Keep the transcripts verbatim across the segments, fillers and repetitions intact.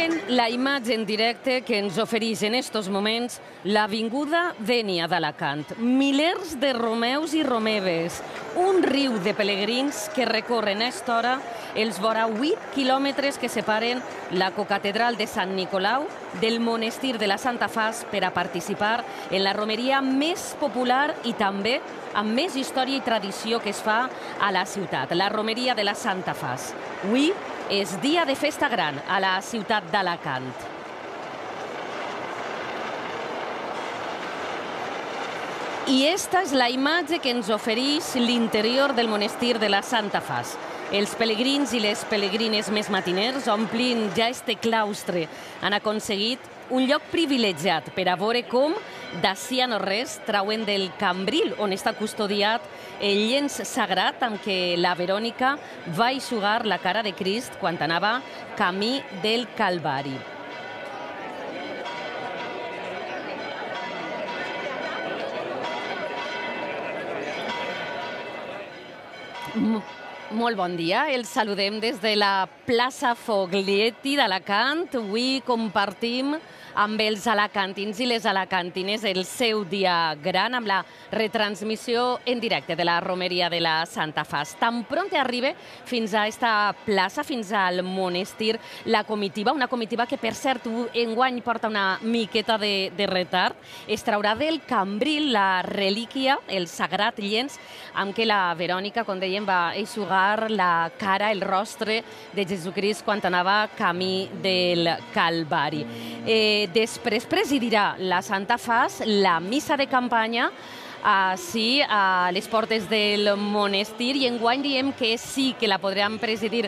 Observen la imatge en directe que ens ofereix en estos moments l'avinguda Dénia d'Alacant. Milers de romeus i romeves, un riu de pelegrins que recorren a esta hora els vora vuit quilòmetres que separen la cocatedral de Sant Nicolau del monestir de la Santa Faç per a participar en la romeria més popular i també amb més història i tradició que es fa a la ciutat, la romeria de la Santa Faç. Avui és dia de festa gran a la ciutat d'Alacant. I esta és la imatge que ens ofereix l'interior del monestir de la Santa Faç. Els pelegrins i les pelegrines més matiners, omplint ja este claustre, han aconseguit un lloc privilegiat per a veure com, d'ací a no res, trauen del cambril on està custodiat el llenç sagrat amb què la Verònica va eixugar la cara de Crist quan anava camí del Calvari. Molt bon dia, els saludem des de la plaça Foglietti d'Alacant. Avui compartim amb els alacantins i les alacantines el seu dia gran amb la retransmissió en directe de la romeria de la Santa Faç. Tan pront arriba fins a esta plaça, fins al monestir, la comitiva, una comitiva que, per cert, enguany porta una miqueta de, de retard. Es traurà del cambril la relíquia, el sagrat llenç, amb què la Verònica, com dèiem, va eixugar la cara, el rostre de Jesucrist quan anava camí del Calvari. Eh, Després presidirà la Santa Faç la missa de campanya així a les portes del monestir i enguany diem que sí que la podran presidir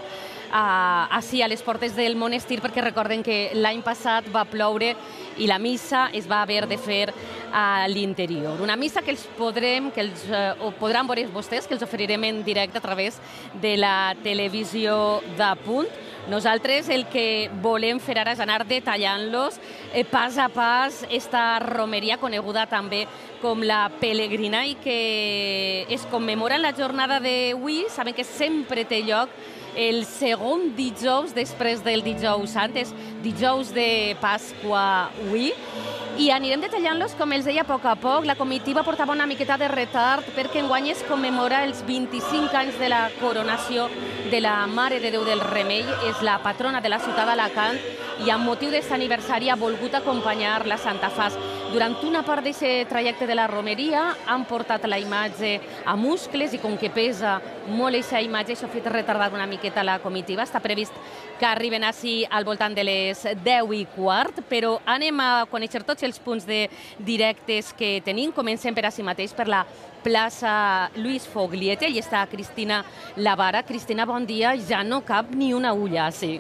així a les portes del monestir perquè recorden que l'any passat va ploure i la missa es va haver de fer a l'interior. Una missa que els podrem, que els podran veure vostès, que els oferirem en directe a través de la televisió de Punt. Nosaltres el que volem fer ara és anar detallant-los pas a pas esta romeria coneguda també com la Pelegrina i que es commemora en la jornada d'avui. Saben que sempre té lloc el segon dijous després del dijous sant, és dijous de Pasqua avui. I anirem detallant-los, com els deia, a poc a poc. La comitiva portava una miqueta de retard perquè enguany es commemora els vint-i-cinc anys de la coronació de la Mare de Déu del Remei. És la patrona de la ciutat d'Alacant i amb motiu d'aquest aniversari ha volgut acompanyar la Santa Faç. Durant una part d'aquest trajecte de la romeria han portat la imatge a muscles i com que pesa molt aquesta imatge, això ha fet retardar una miqueta la comitiva. Està previst que arriben així al voltant de les deu i quart, però anem a conèixer tots els punts de directes que tenim. Comencem per així mateix per la plaça Luis Foglietti. Hi està Cristina Lavara. Cristina, bon dia. Ja no cap ni una ulla, sí.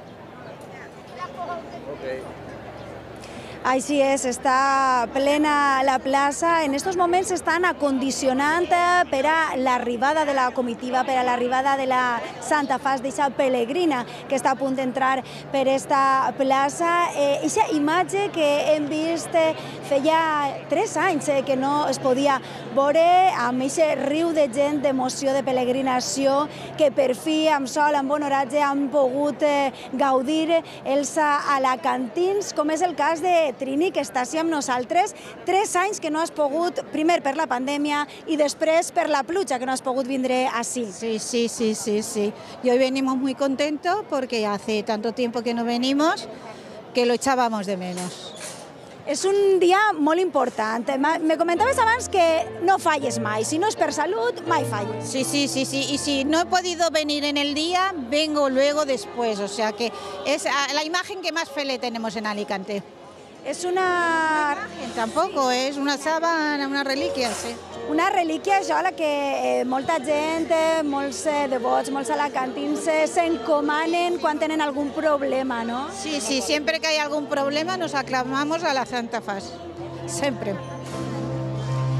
Així és, està plena la plaça. En aquests moments s'estan acondicionant per a l'arribada de la comitiva, per a l'arribada de la Santa Faç, d'aquesta pelegrina que està a punt d'entrar per aquesta plaça. Aquesta imatge que hem vist feia tres anys que no es podia veure, amb aquest riu de gent, d'emoció, de peregrinació, que per fi, amb sol, amb bon oratge, han pogut gaudir els alacantins, com és el cas de Trini, que està així amb nosaltres. Tres anys que no has pogut, primer per la pandèmia y després per la pluja, que no has pogut vindre així. Sí, sí, sí, sí, sí. Y hoy venimos muy contentos porque hace tanto tiempo que no venimos que lo echábamos de menos. És un dia molt important. Me comentaves abans que no falles mai. Si no és per salut, mai falles. Sí, sí, sí, sí. Y si no he podido venir en el día, vengo luego después. O sea que es la imagen que más fe le tenemos en Alicante. És una... Tampoco, és una sábana, una relíquia, sí. Una relíquia, això, a la que eh, molta gent, molts eh, devots, molts alacantins eh, s'encomanen quan tenen algun problema, ¿no? Sí, sí, siempre que hay algún problema nos aclamamos a la Santa Faç, sempre. Sí,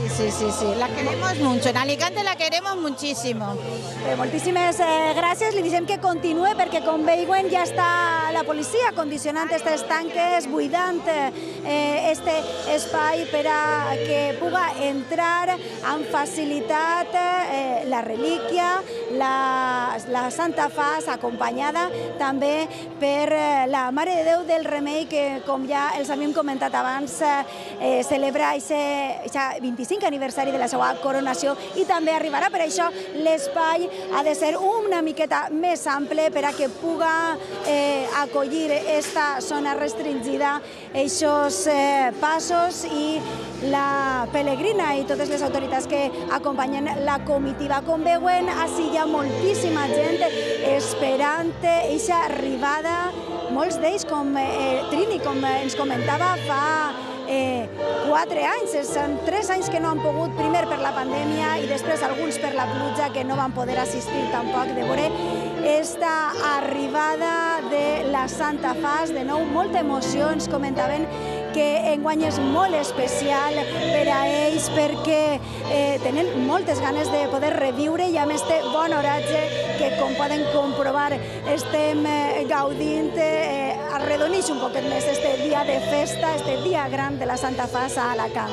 sí, sí, sí, la queremos mucho. En Alicante la queremos muchísimo. Bé, moltíssimes eh, gràcies. Li diem que continue perquè, com veuen, ja està la policia condicionant aquestes tanques, buidant eh, este espai per a que puga entrar amb facilitat eh, la relíquia, la, la Santa Faç, acompanyada també per eh, la Mare de Déu del Remei, que, com ja els havíem comentat abans, eh, celebra aquest vint-i-cinc aniversari de la seva coronació i també arribarà. Per això l'espai ha de ser una miqueta més ample per a que puga eh, acollir esta zona restringida, aquests eh, passos i la pelegrina i totes les autoritats que acompanyen la comitiva. Com veuen, així hi ha moltíssima gent esperant aquesta arribada. Molts d'ells, com eh, Trini, com ens comentava, fa eh, quatre anys, són tres anys que no han pogut, primer per la pandèmia i després alguns per la pluja, que no van poder assistir tampoc, de veure esta arribada de la Santa Faç. De nou, molta emoció. Ens comentaven que enguany és molt especial per a ells perquè eh, tenen moltes ganes de poder reviure i amb este bon oratge que, com poden comprovar, estem eh, gaudint, eh, arredoneix un poquet més este dia de festa, este dia gran de la Santa Faç a Alacant.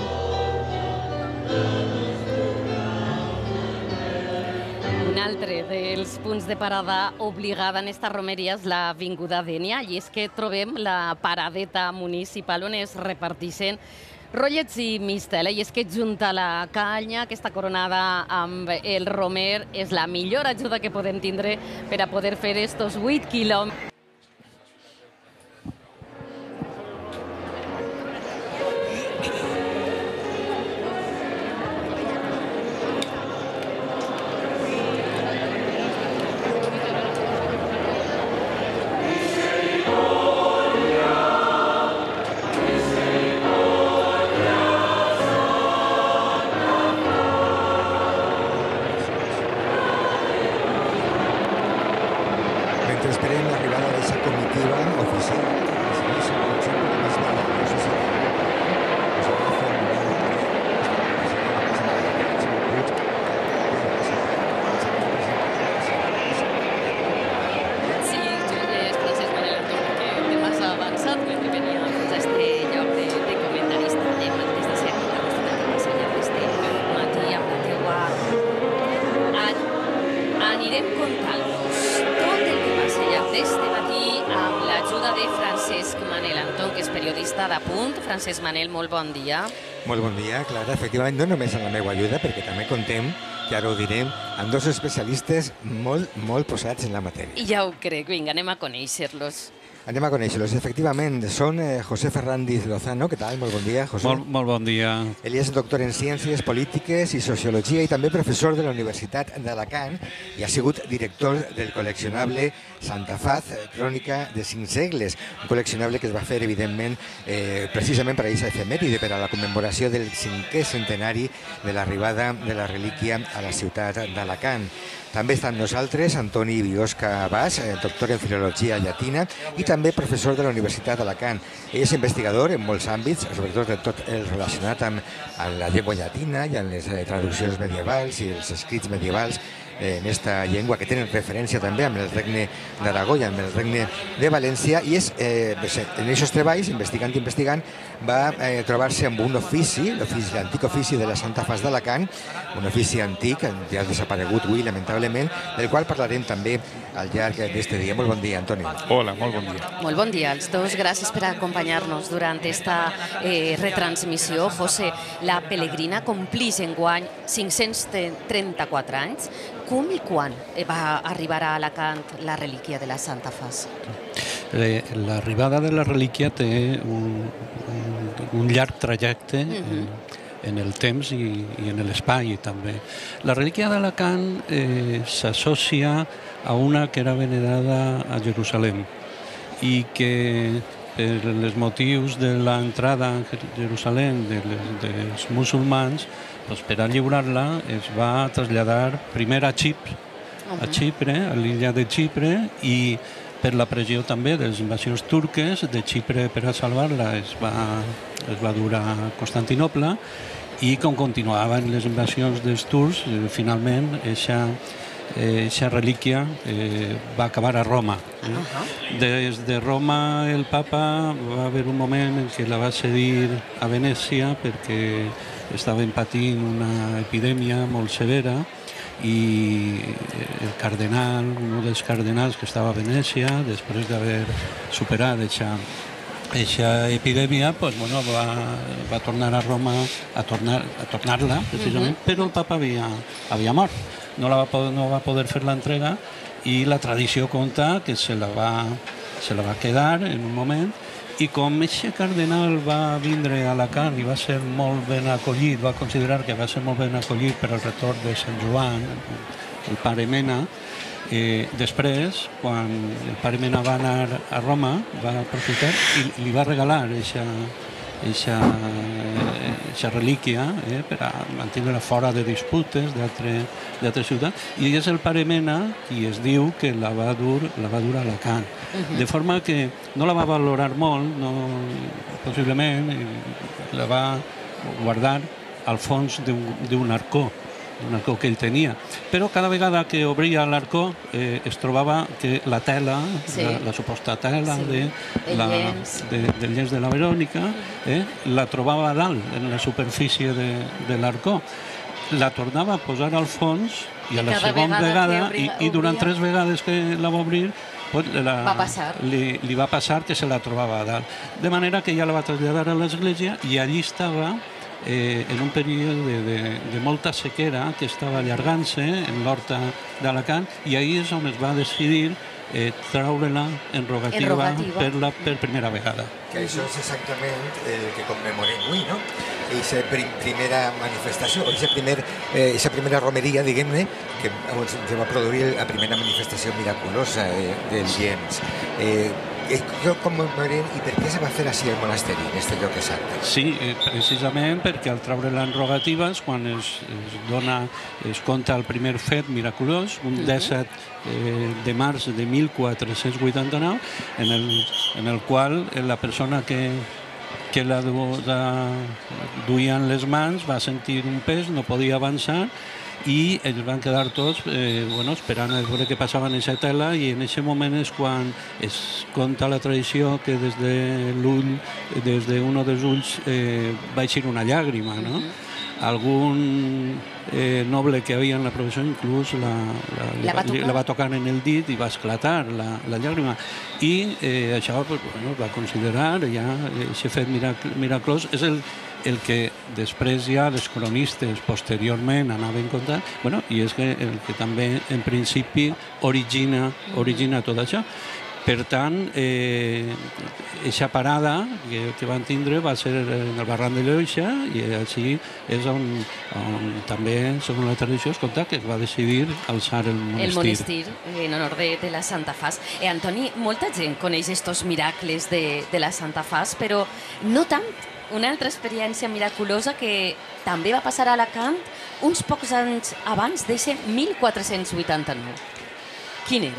Un altre dels punts de parada obligada en esta romeria és l'Avinguda Dénia, i és que trobem la paradeta municipal on es reparteixen rotllets i mistela, i és que junta la canya, aquesta coronada amb el romer, és la millor ajuda que podem tindre per a poder fer estos vuit quilòmetres. Esperem l'arribada d'aquesta comitiva oficial. Sí, és Francesc Manel Antón, que té massa avançat, mentre venia fins a este lloc de, de comentarista. Hem des de ser la nostra que va ser d'este matí amb la teua. An anirem contant-nos tot el que passa ja d'este matí amb l'ajuda de Francesc Manel Antón, que és periodista d'Apunt. Francesc Manel, molt bon dia. Molt bon dia, Clara. Efectivament, no només amb la meva ajuda, perquè també contem, que ara ho direm, amb dos especialistes molt, molt posats en la matèria. I ja ho crec. Vinga, anem a conèixer-los. Anem a conèixer-los. Efectivament, són eh, José Fernández Lozano. Què tal? Molt bon dia, José. Molt, molt bon dia. Ell és doctor en Ciències Polítiques i Sociologia i també professor de la Universitat d'Alacant i ha sigut director del col·leccionable Santa Faç, crònica de cinc segles, un col·leccionable que es va fer, evidentment, eh, precisament per a aquesta efemèride, per a la commemoració del cinquè centenari de l'arribada de la relíquia a la ciutat d'Alacant. També està amb nosaltres Antoni Biosca Bas, doctor en Filologia Llatina i també professor de la Universitat d'Alacant. Ell és investigador en molts àmbits, sobretot de tot el relacionat amb, amb la llengua llatina i amb les traduccions medievals i els escrits medievals en aquesta llengua, que tenen referència també amb el regne d'Aragó i amb el regne de València, i és, eh, en aquests treballs, investigant i investigant, va eh, trobar-se amb un ofici, l'antic ofici de la Santa Faç d'Alacant, un ofici antic, ja ha desaparegut avui, lamentablement, del qual parlarem també al llarg d'aquest dia. Molt bon dia, Antoni. Hola, molt bon dia. Molt bon dia als dos. Gràcies per acompanyar-nos durant esta eh, retransmissió. José, la Pelegrina complix enguany cinc-cents trenta-quatre anys. Com i quan va arribar a Alacant la relíquia de la Santa Faç? L'arribada de la relíquia té un, un, un llarg trajecte en, en el temps i, i en l'espai també. La relíquia d'Alacant eh, s'associa a una que era venerada a Jerusalem i que per els motius de l'entrada a Jerusalem de les, dels musulmans, doncs per a lliurar-la es va traslladar primer a Xipre, a Xipre, a l'illa de Xipre, i per la pressió també de les invasions turques de Xipre per a salvar-la es va, es va dur a Constantinoble i com continuaven les invasions dels turcs, eh, finalment aquesta relíquia eh, va acabar a Roma. Eh? Uh-huh. Des de Roma el papa va haver un moment en què la va cedir a Venècia perquè estaven patint una epidèmia molt severa i el cardenal, un dels cardenals que estava a Venècia, després d'haver superat aquesta epidèmia, pues, bueno, va, va tornar a Roma a tornar a tornar-la, precisament, uh-huh. però el papa havia, havia mort. No, la va poder, no va poder fer l'entrega i la tradició conta que se la va, se la va quedar en un moment. I com aquest cardenal va vindre a Alacant i va ser molt ben acollit, va considerar que va ser molt ben acollit per al retorn de Sant Joan, el pare Mena, eh, després, quan el pare Mena va anar a Roma, va aprofitar i li va regalar aquesta relíquia eh, per a mantenir-la fora de disputes d'altres ciutats, i és el pare Mena qui es diu que la va dur, la va dur a Alacant. Uh-huh. De forma que no la va valorar molt, no, possiblement la va guardar al fons d'un arcó, un arcó que ell tenia. Però cada vegada que obria l'arcó eh, es trobava que la tela, sí. la, la suposta tela sí. de, la, de, del llenç de la Verònica, eh, la trobava a dalt, en la superfície de, de l'arcó. La tornava a posar al fons i a la segona vegada, obria, i, i durant tres vegades que la va obrir, pues, la, va passar. Li, li va passar que se la trobava a dalt. De manera que ja la va traslladar a l'església i allí estava eh, en un període de, de, de molta sequera que estava allargant-se en l'horta d'Alacant, i ahir és on es va decidir eh, traure-la en rogativa, en rogativa. Per, la, per primera vegada. Que això és exactament el que commemorem avui, no? Eixa primera manifestació, eixa primer, eh, primera romeria, diguem-ne, que se va produir la primera manifestació miraculosa de, del llenç. Eh, com commemorem i per què se va fer així al monasteri, en aquest lloc exacte? Sí, eh, precisament perquè al treure-la en rogatives, quan es, es dona, es compta el primer fet miraculós, un dèsset eh, de març de mil quatre-cents vuitanta-nou, en el, en el qual la persona que que la duia en les mans va sentir un pes, no podia avançar i ells van quedar tots eh, bueno, esperant a veure què passava en aquesta tela, i en aquest moment és quan es conta la tradició que des de l'ull, des d'un dels ulls eh, va eixir una llàgrima, no? Algun eh, noble que havia en la professió inclús la, la, la, va, la va tocar en el dit i va esclatar la, la llàgrima, i eh, això pues, bueno, va considerar ja aquest fet miraculós. És el, el que després ja els cronistes posteriorment anaven contant, bueno, i és que el que també en principi origina, origina tot això. Per tant, aquesta eh, parada que, que van tindre va ser en el barranc de Lleixa, i així és on, on també, segons la tradició, es conta que es va decidir alçar el monestir. El monestir, en honor de, de la Santa Fas. Eh, Antoni, molta gent coneix aquests miracles de, de la Santa Fas, però no tant. Una altra experiència miraculosa que també va passar a Alacant uns pocs anys abans d'aquest mil quatre-cents vuitanta-nou. Quin era?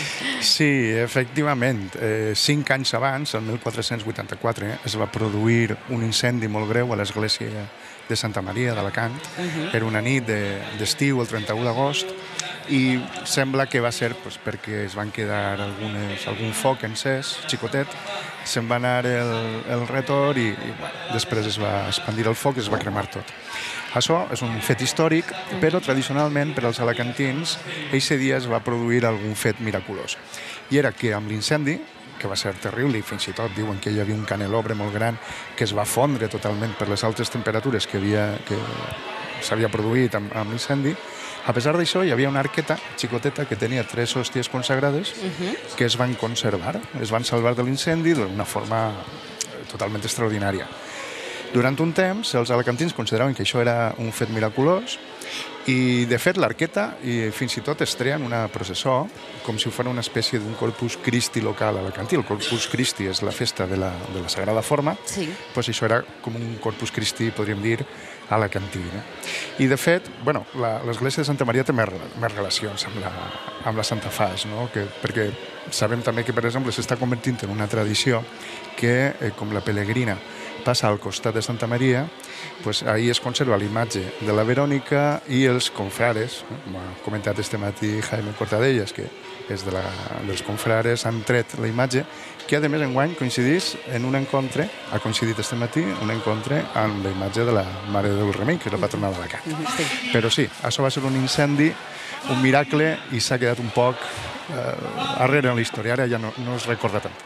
Sí, efectivament. Eh, cinc anys abans, el mil quatre-cents vuitanta-quatre, es va produir un incendi molt greu a l'església de Santa Maria d'Alacant. Uh-huh. Era una nit d'estiu, de, el trenta-u d'agost, i sembla que va ser pues, perquè es van quedar algunes, algun foc encès, xicotet, se'n va anar el, el retor i, i bueno, després es va expandir el foc i es va cremar tot. Això és un fet històric, però tradicionalment per als alacantins aquest dia es va produir algun fet miraculós. I era que amb l'incendi, que va ser terrible i fins i tot diuen que hi havia un canelobre molt gran que es va fondre totalment per les altes temperatures que havia que s'havia produït amb, amb l'incendi, a pesar d'això hi havia una arqueta xicoteta que tenia tres hòsties consagrades uh-huh. que es van conservar, es van salvar de l'incendi d'una forma totalment extraordinària. Durant un temps, els alacantins consideraven que això era un fet miraculós i, de fet, l'arqueta i fins i tot es treien una processó com si fos una espècie d'un Corpus Christi local alacantí. El Corpus Christi és la festa de la, de la Sagrada Forma, sí. Pues això era com un Corpus Christi, podríem dir, alacantí. No? I, de fet, bueno, l'església de Santa Maria té més, més relacions amb la, amb la Santa Fas, no? que, perquè sabem també que, per exemple, s'està convertint en una tradició que, eh, com la pelegrina, passa al costat de Santa Maria, pues, ahir es conserva la imatge de la Verònica i els confrares, eh? Com ha comentat este matí Jaime Cortadellas, que és de la, dels confrares, han tret la imatge, que a més enguany coincidís en un encontre, ha coincidit este matí, un encontre amb la imatge de la Mare de Déu del Remei, que és la patrona d'Alacant. Sí. Però sí, això va ser un incendi, un miracle, i s'ha quedat un poc eh, arrere en la història, ara ja no, no es recorda tant.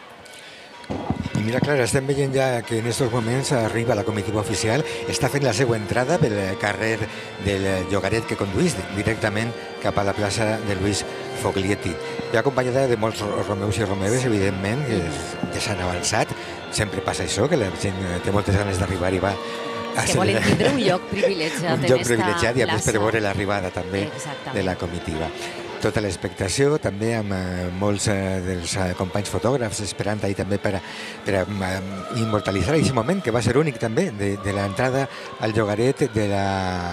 I mira, Clara, estem veient ja que en aquests moments arriba la comitiva oficial, està fent la seva entrada pel carrer del Llogaret que conduís directament cap a la plaça de Luis Foglietti. Ve acompanyada de molts romeus i romeves, evidentment, que ja s'han avançat. Sempre passa això, que la gent té moltes ganes d'arribar i va És que volen tindre un lloc privilegiat un en lloc esta privilegiat i a més per plaça. veure l'arribada també Exactament. de la comitiva. Tota l'expectació, també amb eh, molts eh, dels eh, companys fotògrafs esperant ahir també per, a- per a, eh, immortalitzar aquest moment, que va ser únic també, de, de l'entrada al llogaret de la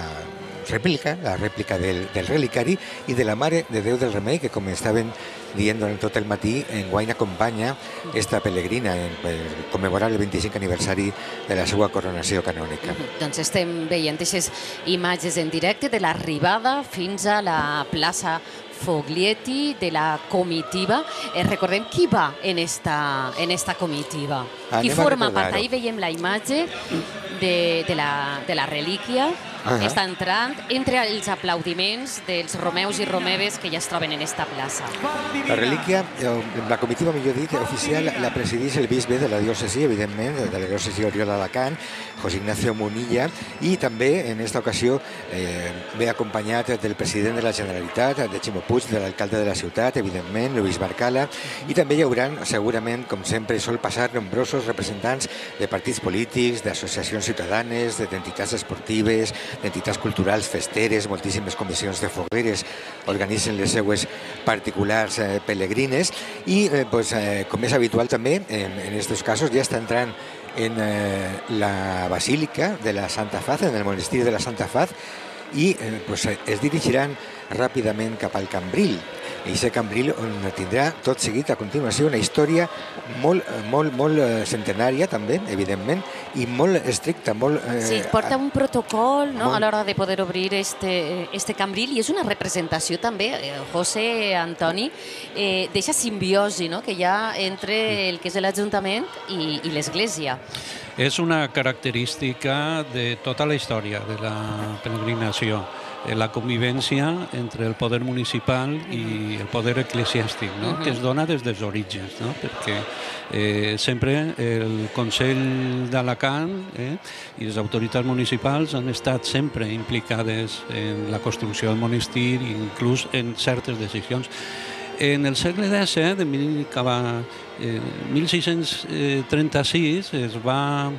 rèplica, la rèplica del, del relicari i de la Mare de Déu del Remei, que com estaven dient durant tot el matí, enguany acompanya esta pelegrina en, per commemorar el vint-i-cinc aniversari de la seva coronació canònica. Doncs estem veient aquestes imatges en directe de l'arribada fins a la plaça Foglietti, de la comitiva. Eh, recordem qui va en esta, en esta comitiva. Anem Qui a forma recordar-ho. part. Ahir veiem la imatge de, de, la, de la relíquia. Ahà. Està entrant entre els aplaudiments dels romeus i romeves que ja es troben en esta plaça. La relíquia, eh, la comitiva, millor dit, oficial, la presideix el bisbe de la diòcesi, evidentment, de la diòcesi Oriol Alacant, José Ignacio Munilla, i també, en aquesta ocasió, eh, ve acompanyat del president de la Generalitat, de Ximo Puig, de l'alcalde de la ciutat, evidentment, Lluís Barcala, i també hi haurà, segurament, com sempre sol passar, nombrosos representants de partits polítics, d'associacions ciutadanes, d'entitats esportives, d'entitats culturals, festeres, moltíssimes comissions de fogueres organitzen les seues particulars eh, pelegrines i, eh, pues, eh, com és habitual també, en aquests casos ja està entrant en eh, la Basílica de la Santa Faz, en el monestir de la Santa Faz, i eh, pues, eh, es dirigiran ràpidament cap al Cambril. I aquest Cambril on tindrà tot seguit a continuació una història molt, molt, molt eh, centenària també, evidentment, i molt estricta, molt... Eh, Sí, porta un protocol, no?, molt- a l'hora de poder obrir este, este cambril, i és una representació també, eh, José Antoni, eh, d'eixa simbiosi, no?, que hi ha entre el que és l'Ajuntament i, i l'Església. És una característica de tota la història de la peregrinació, eh, la convivència entre el poder municipal i el poder eclesiàstic, no? Que es dona des dels orígens, no? Perquè eh, sempre el Consell d'Alacant eh, i les autoritats municipals han estat sempre implicades en la construcció del monestir i inclús en certes decisions. En el segle disset, de mil, cap a, eh, mil sis-cents trenta-sis, es va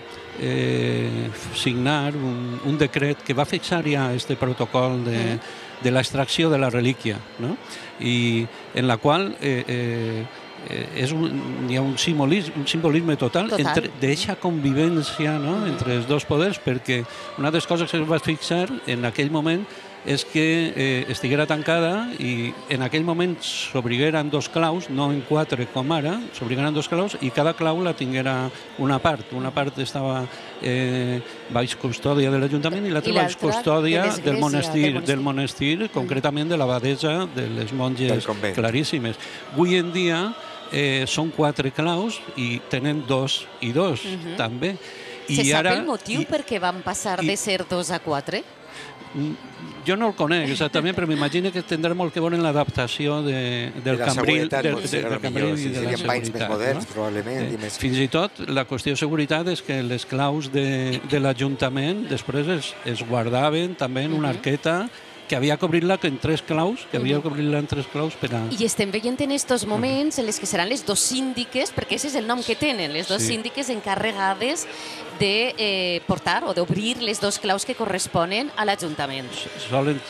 eh, signar un, un decret que va fixar ja este protocol de, de l'extracció de la relíquia, no? I en la qual eh, eh, és un, hi ha un simbolisme, un simbolisme total, Total. entre d'eixa convivència, no?, entre els dos poders, perquè una de les coses que es va fixar en aquell moment és que eh, estiguera tancada i en aquell moment s'obrigueren dos claus, no en quatre com ara, s'obrigueren dos claus i cada clau la tinguera una part. Una part estava eh, baix custòdia de l'Ajuntament i l'altra I baix l'altra custòdia de l'església, del monestir, del monestir. del monestir, concretament de l'abadesa de les Del monges convent. claríssimes. Avui en dia eh, són quatre claus i tenen dos i dos, també. Se I sap ara, el motiu i- per què van passar i- de ser dos a quatre? Jo no el conec exactament, però m'imagino que tindrà molt que veure en l'adaptació de, del de la cambril, seguretat, del, potser del, era del el cambril millor, i sí, de la serien banys més seguretat. moderns, no? probablement, i Eh, més... Fins i tot la qüestió de seguretat és que les claus de, de l'Ajuntament després es, es guardaven també en una arqueta que havia que obrir-la en tres claus, que havia que obrir-la en tres claus per a... I estem veient en estos moments en les que seran les dos síndiques, perquè aquest és el nom que tenen, les dos Sí. síndiques encarregades de eh, portar o d'obrir les dos claus que corresponen a l'Ajuntament. Solen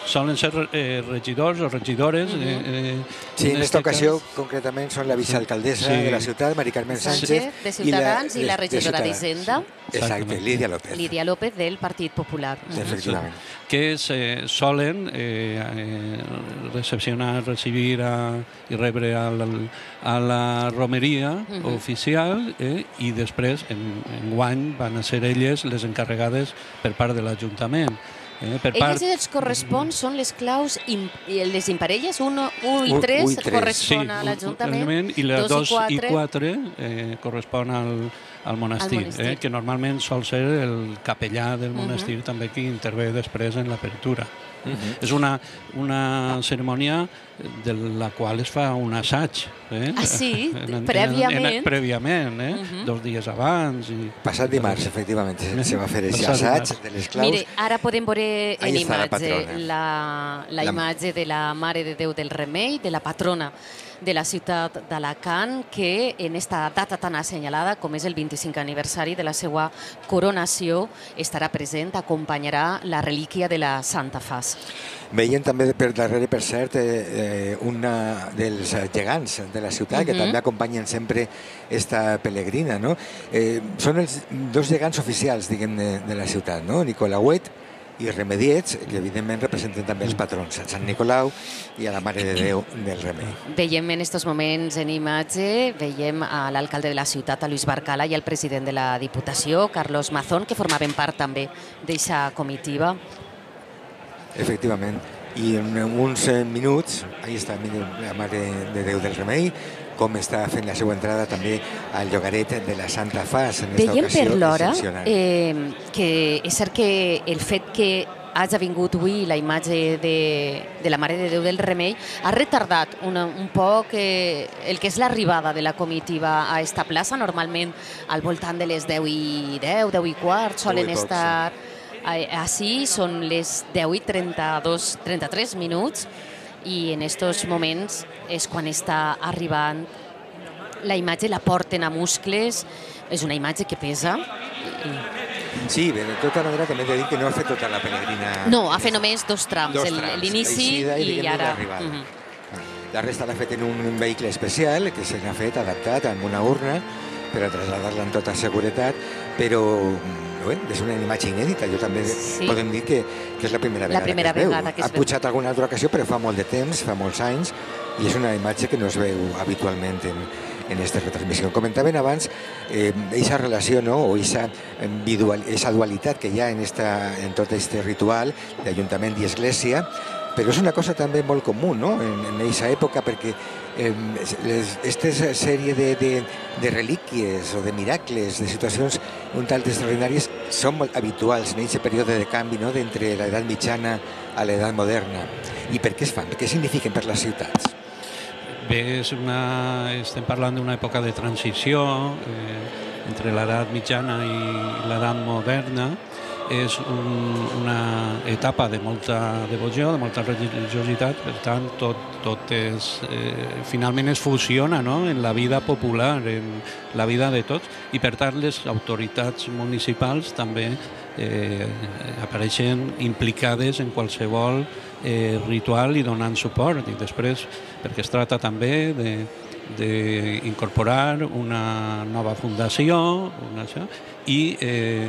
solen ser eh, regidors o regidores. Uh-huh. eh, eh, Sí, en, en esta ocasió, cas, concretament, són la vicealcaldessa sí. de la ciutat, Mari Carmen Sánchez, Sánchez, de Ciutadans, i la, i la regidora d'Hisenda, exacte, Lídia López. Lídia López, del Partit Popular. Uh-huh. Efectivament. que se solen eh, eh, recepcionar, recibir a, i rebre a la, a la romeria uh-huh. oficial eh, i després, en, en guany, van a ser elles les encarregades per part de l'Ajuntament. Eh, per Elles part... i els correspon són les claus, im, les imparelles, un i tres correspon sí, a l'Ajuntament, i les dos i quatre, quatre eh, correspon al, al monestir, al monestir. Eh, que normalment sol ser el capellà del monestir uh-huh. també que intervé després en l'apertura. Uh-huh. És una, una cerimònia de la qual es fa un assaig. Eh? Ah, sí? En, en, prèviament? En, en, prèviament, eh? Uh-huh. Dos dies abans. I... Passat dimarts, efectivament, se va fer aquest assaig de les claus. Mire, ara podem veure en imatge la, la, la imatge de la Mare de Déu del Remei, de la patrona de la ciutat d'Alacant, que en esta data tan assenyalada com és el vint-i-cinquè aniversari de la seva coronació estarà present, acompanyarà la relíquia de la Santa Fas. Veiem també per darrere, per cert, eh, una dels gegants de la ciutat, uh-huh. que també acompanyen sempre esta pelegrina, no? Eh, són els dos gegants oficials, diguem, de, de la ciutat, no? Nicolauet i Remediets, que evidentment representen també els patrons, a Sant Nicolau i a la Mare de Déu del Remei. Veiem en aquests moments en imatge, veiem a l'alcalde de la ciutat, a Luis Barcala, i al president de la Diputació, Carlos Mazón, que formaven part també d'aquesta comitiva. Efectivament. I en uns minuts, ahí està la Mare de Déu del Remei, com està fent la seva entrada també al llogaret de la Santa Fas en aquesta Veiem ocasió per l'hora excepcional. eh, que és cert que el fet que hagi vingut avui la imatge de, de la Mare de Déu del Remei ha retardat una, un poc eh, el que és l'arribada de la comitiva a esta plaça. Normalment al voltant de les deu i deu, deu i quart solen poc, estar sí. Així, són les deu i trenta-dos, trenta-tres minuts, i en aquests moments és quan està arribant la imatge, la porten a muscles, és una imatge que pesa. Sí, bé, de tota manera també he de dir que no ha fet tota la pelegrina. No, ha fet només dos trams, dos trams l'inici i, i ara... Uh -huh. La resta l'ha fet en un vehicle especial que se n'ha fet adaptat amb una urna per a traslladar-la amb tota seguretat, però bé, és una imatge inèdita. Jo també sí. podem dir que, que és la primera vegada la primera que es veu. Vegada que es ha pujat alguna altra ocasió, però fa molt de temps, fa molts anys, i és una imatge que no es veu habitualment en, en aquesta retransmissió. Comentaven abans aquesta eh, relació, no? O aquesta dualitat que hi ha en, esta, en tot aquest ritual d'Ajuntament i Església, però és una cosa també molt comú, no? En aquesta època, perquè aquesta eh, sèrie de, de, de relíquies o de miracles, de situacions un tal extraordinàries, són molt habituals en aquest període de canvi, no? D'entre l'edat mitjana a l'edat moderna. I per què es fan? Què signifiquen per les ciutats? Bé, és una, estem parlant d'una època de transició eh, entre l'edat mitjana i l'edat moderna. És un, una etapa de molta devoció, de molta religiositat, per tant, tot, tot és, eh, finalment es fusiona, no?, en la vida popular, en la vida de tots, i per tant les autoritats municipals també eh, apareixen implicades en qualsevol eh, ritual i donant suport. I després, perquè es tracta també de d'incorporar una nova fundació una, i eh,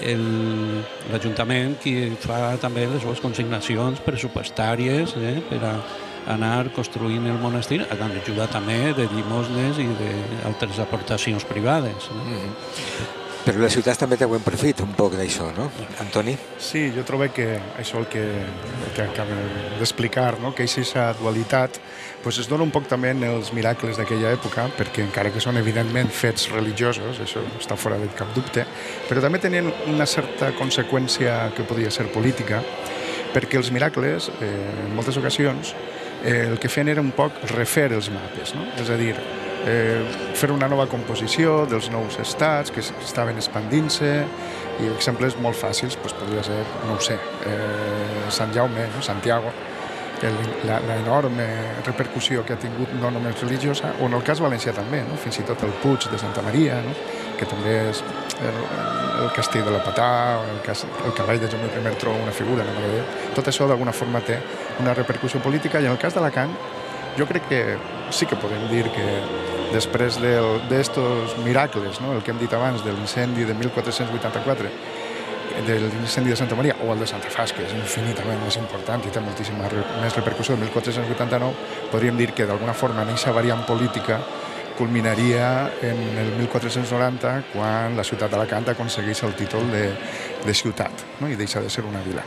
l'Ajuntament qui fa també les seves consignacions pressupostàries eh, per a anar construint el monestir, amb ajuda també de llimosnes i d'altres aportacions privades. No? Mm-hmm. Però les ciutats també teuen profit un poc d'això, no? Antoni? Sí, jo trobo que això el que, el que acabo d'explicar, no? Que aquesta dualitat pues es dona un poc també en els miracles d'aquella època, perquè encara que són evidentment fets religiosos, això està fora de cap dubte, però també tenien una certa conseqüència que podia ser política, perquè els miracles, eh, en moltes ocasions, eh, el que feien era un poc refer els mapes, no? És a dir, eh, fer una nova composició dels nous estats que estaven expandint-se, i exemples molt fàcils pues, podria ser, no ho sé, eh, Sant Jaume, no? Santiago, l'enorme repercussió que ha tingut no només religiosa, o en el cas valencià també, no? Fins i tot el Puig de Santa Maria, no? Que també és el, el castell de la Patà, el, cas, el cavall de Jaume primer troba una figura, no m'agrada. Tot això d'alguna forma té una repercussió política, i en el cas d'Alacant jo crec que sí que podem dir que després d'estos miracles, no? El que hem dit abans de l'incendi de mil quatre-cents vuitanta-quatre, de l'incendi de Santa Maria, o el de Santa Fas, que és infinitament més important i té moltíssima més repercussió, de mil quatre-cents vuitanta-nou, podríem dir que d'alguna forma en aquesta variant política culminaria en el mil quatre-cents noranta, quan la ciutat d'Alacant aconsegueix el títol de, de ciutat, no? I deixa de ser una vila.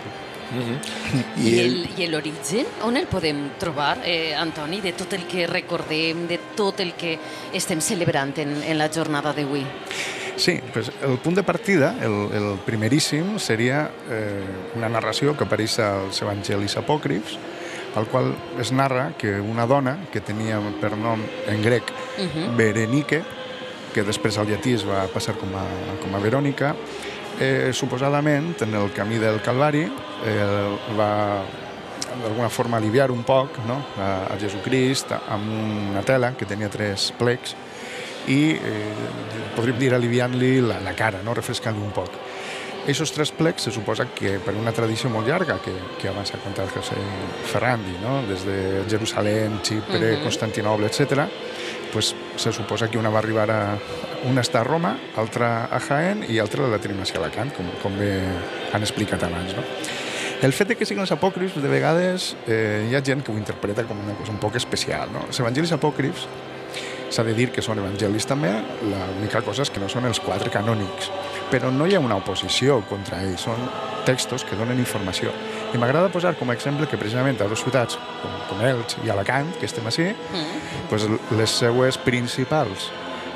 Uh-huh. I l'origen, on el podem trobar, eh, Antoni, de tot el que recordem, de tot el que estem celebrant en, en la jornada d'avui? Sí, pues el punt de partida, el, el primeríssim, seria eh, una narració que apareix als evangelis apòcrifs, al qual es narra que una dona que tenia per nom en grec uh-huh. Berenice, que després al llatí es va passar com a, com a Verònica, eh, suposadament en el camí del Calvari eh, va d'alguna forma aliviar un poc, no? a, a Jesucrist amb una tela que tenia tres plecs, i eh, podríem dir aliviant-li la, la cara, no? Refrescant-li un poc. Aquests tres plecs se suposa que per una tradició molt llarga que, que abans ha contat José Ferrandi, no? Des de Jerusalem, Xipre, uh-huh. Constantinoble, etcètera, pues, se suposa que una va arribar a... Una està a Roma, altra a Jaén i altra a la Trinitat a Alacant, com, com bé han explicat abans, no? El fet de que siguin els apòcrifs, de vegades eh, hi ha gent que ho interpreta com una cosa un poc especial, no? Els evangelis apòcrifs s'ha de dir que són evangelis també, l'única cosa és que no són els quatre canònics, però no hi ha una oposició contra ells, són textos que donen informació. I m'agrada posar com a exemple que precisament a dues ciutats, com, com Elx i Alacant, que estem així, mm. pues les seues principals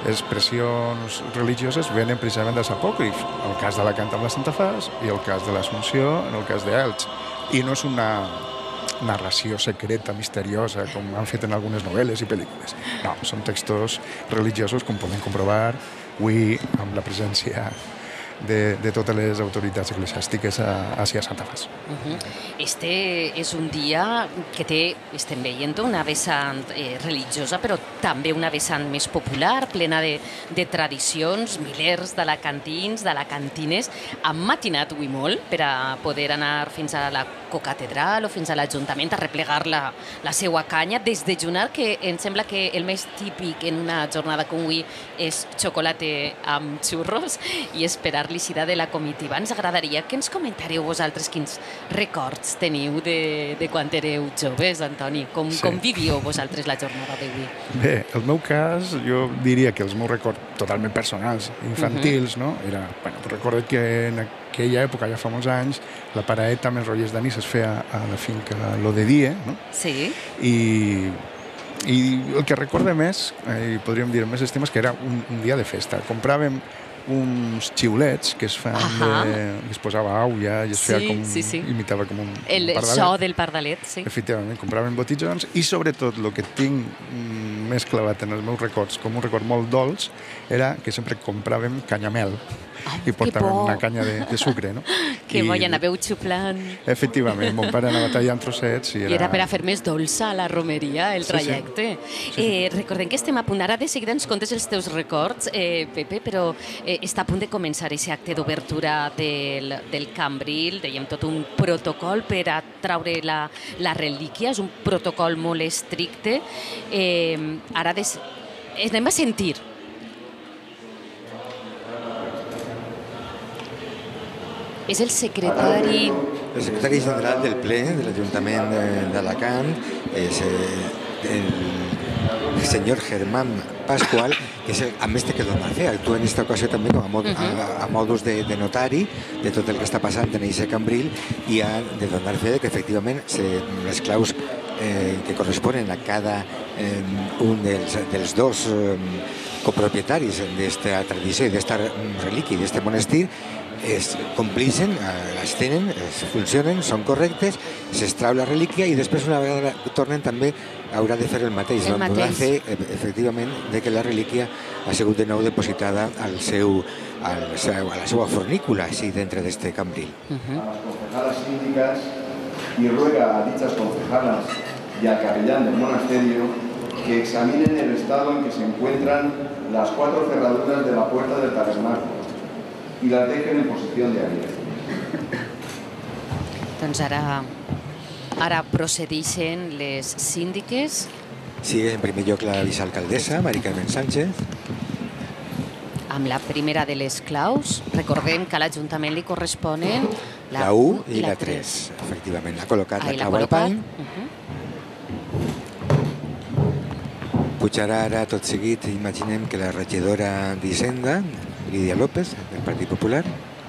expressions religioses venen precisament dels apòcrifs, el cas d'Alacant amb la Santa Fas i el cas de l'Assumpció en el cas d'Elx. I no és una narració secreta, misteriosa, com han fet en algunes novel·les i pel·lícules. No, són textos religiosos, com podem comprovar avui amb la presència de, de totes les autoritats eclesiàstiques a, a Santa Fas. Uh-huh. Este és un dia que té, estem veient, una vessant eh, religiosa, però també una vessant més popular, plena de, de tradicions, milers d'alacantins, d'alacantines. Han matinat avui molt per a poder anar fins a la cocatedral o fins a l'Ajuntament a replegar la, la seva canya, desdejunar, que em sembla que el més típic en una jornada com avui és xocolata amb xurros, i esperar l'eixida de la comitiva. Ens agradaria que ens comentareu vosaltres quins records teniu de, de quan éreu joves, Antoni. Com, sí. com vivíeu vosaltres la jornada d'avui? Bé, el meu cas, jo diria que els meus records totalment personals, infantils, uh-huh. no? Era, bueno, recordo que en aquella època, ja fa molts anys, la paraeta amb els rotllers d'anís es feia a la finca Lo de Die, no? Sí. I, i el que recorde més, eh, podríem dir més estima, és que era un, un dia de festa. Compràvem uns xiulets que es fan de, que es posava aulla i es feia sí, com, sí, sí. imitava com un, el un pardalet. so del pardalet, sí. Efectivament, compràvem botijons i sobretot el que tinc més clavat en els meus records, com un record molt dolç, era que sempre compràvem canyamel. Oh, i portàvem una canya de, de sucre, no? Que bo, i anàveu xuplant. Efectivament, mon pare anava tallant trossets i era... I era per a fer més dolça la romeria, el trajecte. Sí, sí. Sí, sí. Eh, recordem que estem a punt, ara de seguida ens contes els teus records, eh, Pepe, però eh, està a punt de començar aquest acte d'obertura del, del Cambril, dèiem tot un protocol per a traure la, la relíquia, és un protocol molt estricte. Eh, ara des... anem a sentir. És el secretari... El secretari general del ple de l'Ajuntament d'Alacant és el senyor Germán Pascual, que és el, a més de que Don Marcé actua en aquesta ocasió també com a, mod, a, a modus de, de notari de tot el que està passant en aquest Cambril, i a, de Don Marcé que efectivament se, les claus eh, que corresponen a cada eh, un dels, dels dos eh, copropietaris d'esta tradició i d'esta relíquia i d'este monestir es complixen, les tenen, funcionen, són correctes, s'extrau la relíquia i després una vegada tornen també haurà de fer el mateix. El mateix. Podrà fer, efectivament, de que la relíquia ha sigut de nou depositada al seu, al seu, a la seva fornícula, així, dintre d'este Cambril. Uh-huh. y ruega a dichas concejalas y al capellán del monasterio que examinen el estado en que se encuentran las cuatro cerraduras de la puerta del tabernáculo y las dejen en posición de abierto. Doncs ara, ara procedeixen les síndiques. Sí, en primer lloc la vicealcaldessa, Mari Carmen Sánchez. Amb la primera de les claus. Recordem que a l'Ajuntament li corresponen la u i la tres. Efectivament, l'ha col·locat la clau al pany. Pujarà ara tot seguit, imaginem que la regidora d'Hisenda, Lídia López, del Partit Popular.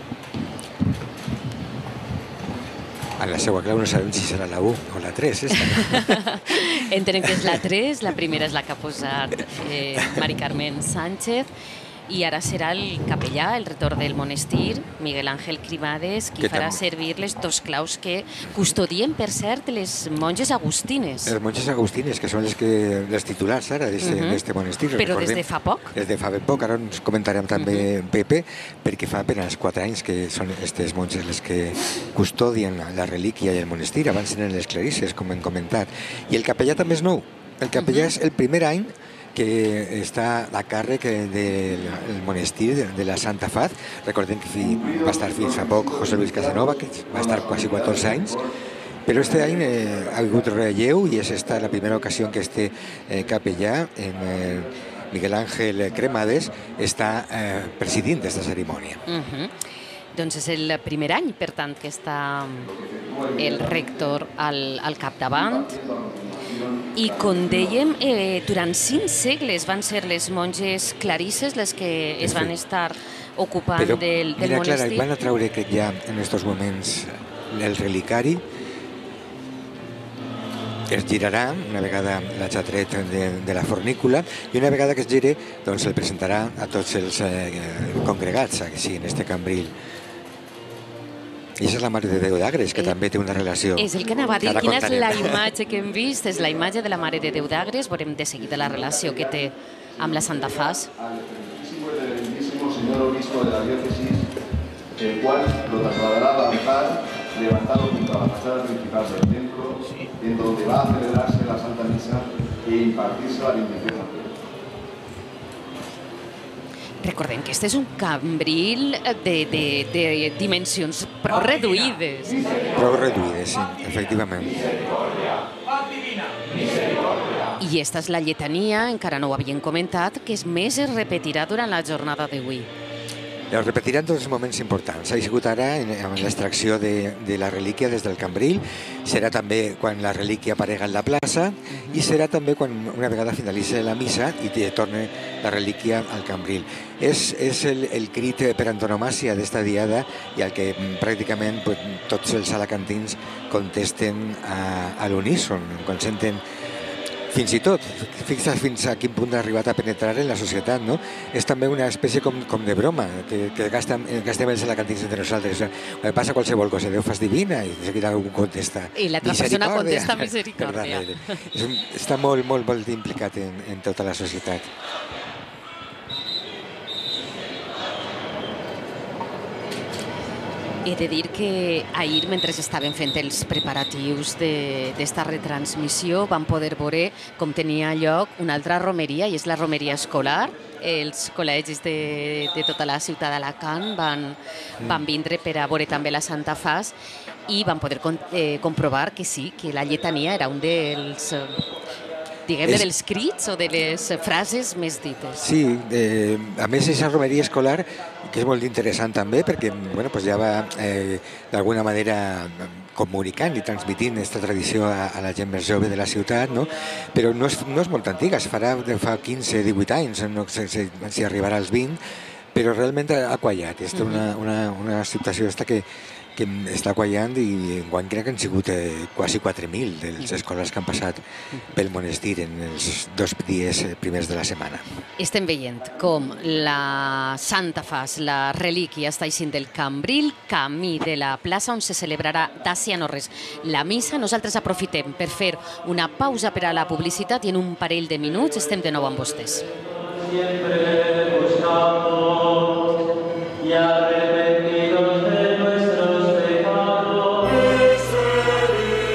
A la seva clau no sabem si serà la u o la tres. Entenem que és la tres, la primera és la que ha posat eh, Mari Carmen Sánchez, i ara serà el capellà, el rector del monestir, Miguel Ángel Cremades, qui farà servir les dos claus que custodien, per cert, les monges agustines. Les monges agustines, que són les, que, les titulars ara d'aquest monestir. Però des de fa poc. Des de fa ben poc, ara ens comentarem també Pepe, perquè fa apenas quatre anys que són aquestes monges les que custodien la relíquia i el monestir, abans eren les clarisses, com hem comentat. I el capellà també és nou. El capellà és el primer any que està a càrrec del monestir de la Santa Faz. Recordem que va estar fins fa poc José Luis Casanova, que va estar quasi catorze anys, però este any ha hagut relleu i és esta la primera ocasió en què este capellà, Miguel Ángel Cremades, està presidint aquesta cerimònia. Doncs és el primer any, per tant, que està el rector al capdavant. I, com dèiem, durant cinc segles van ser les monges clarisses les que es van estar ocupant del monestir. Mira, Clara, van a treure, crec ja, en aquests moments, el relicari. Es girarà una vegada la xatret de la fornícula i una vegada que es gire, doncs el presentarà a tots els congregats, així, en este cambril. I això és la Mare de Déu d'Agres, que també té una relació. És el que anava a dir. Quina és la imatge que hem vist? És la imatge de la Mare de Déu d'Agres. Veurem de seguida la relació que té amb la Santa Faz. Al excelentísimo y reverendísimo señor obispo de la diócesis, el cual lo trasladará al altar levantado junto a la fachada principal del templo, en donde va a celebrarse la Santa Misa e impartirse la bendición al pueblo. Recordem que este és un cambril de, de, de dimensions prou reduïdes. Prou reduïdes, sí, efectivament. I aquesta és la lletania, encara no ho havien comentat, que més es repetirà durant la jornada d'avui. Es repetiran tots els moments importants. Ha sigut ara amb l'extracció de, de la relíquia des del cambril, serà també quan la relíquia aparega en la plaça i serà també quan una vegada finalitzi la missa i torna la relíquia al cambril. És, és el, el crit per antonomàsia d'esta diada i al que pràcticament pues, tots els alacantins contesten a, a l'uníson, quan senten fins i tot, fixa't fins a quin punt ha arribat a penetrar en la societat, no? És també una espècie com, com de broma, que, que gastem, gastem els alacantins entre nosaltres. Quan passa qualsevol cosa, Déu fas divina, i de seguida algú contesta I l'altra persona contesta misericòrdia. Està molt, molt, molt implicat en, en tota la societat. He de dir que ahir, mentre estaven fent els preparatius d'esta retransmissió, vam poder veure com tenia lloc una altra romeria, i és la romeria escolar. Els col·legis de, de tota la ciutat d'Alacant van, van vindre per a veure també la Santa Faz i van poder eh, comprovar que sí, que la lletania era un dels... diguem-ne, dels crits o de les frases més dites. Sí, eh, a més, aquesta romeria escolar, que és molt interessant també, perquè bueno, pues ja va eh, d'alguna manera comunicant i transmitint aquesta tradició a, a la gent més jove de la ciutat, no? Però no és, no és molt antiga, es farà de fa quinze divuit anys, no sé si, si arribarà als vint, però realment ha quallat. És una, una, una situació esta que que està quallant i enguany crec que han sigut eh, quasi quatre mil de les escoles que han passat pel monestir en els dos dies primers de la setmana. Estem veient com la Santa Faz, la relíquia, està eixint del cambril, camí de la plaça on se celebrarà d'ací a no res la missa. Nosaltres aprofitem per fer una pausa per a la publicitat i en un parell de minuts estem de nou amb vostès. Siempre buscamos y arrepentidos de nuestros pecados.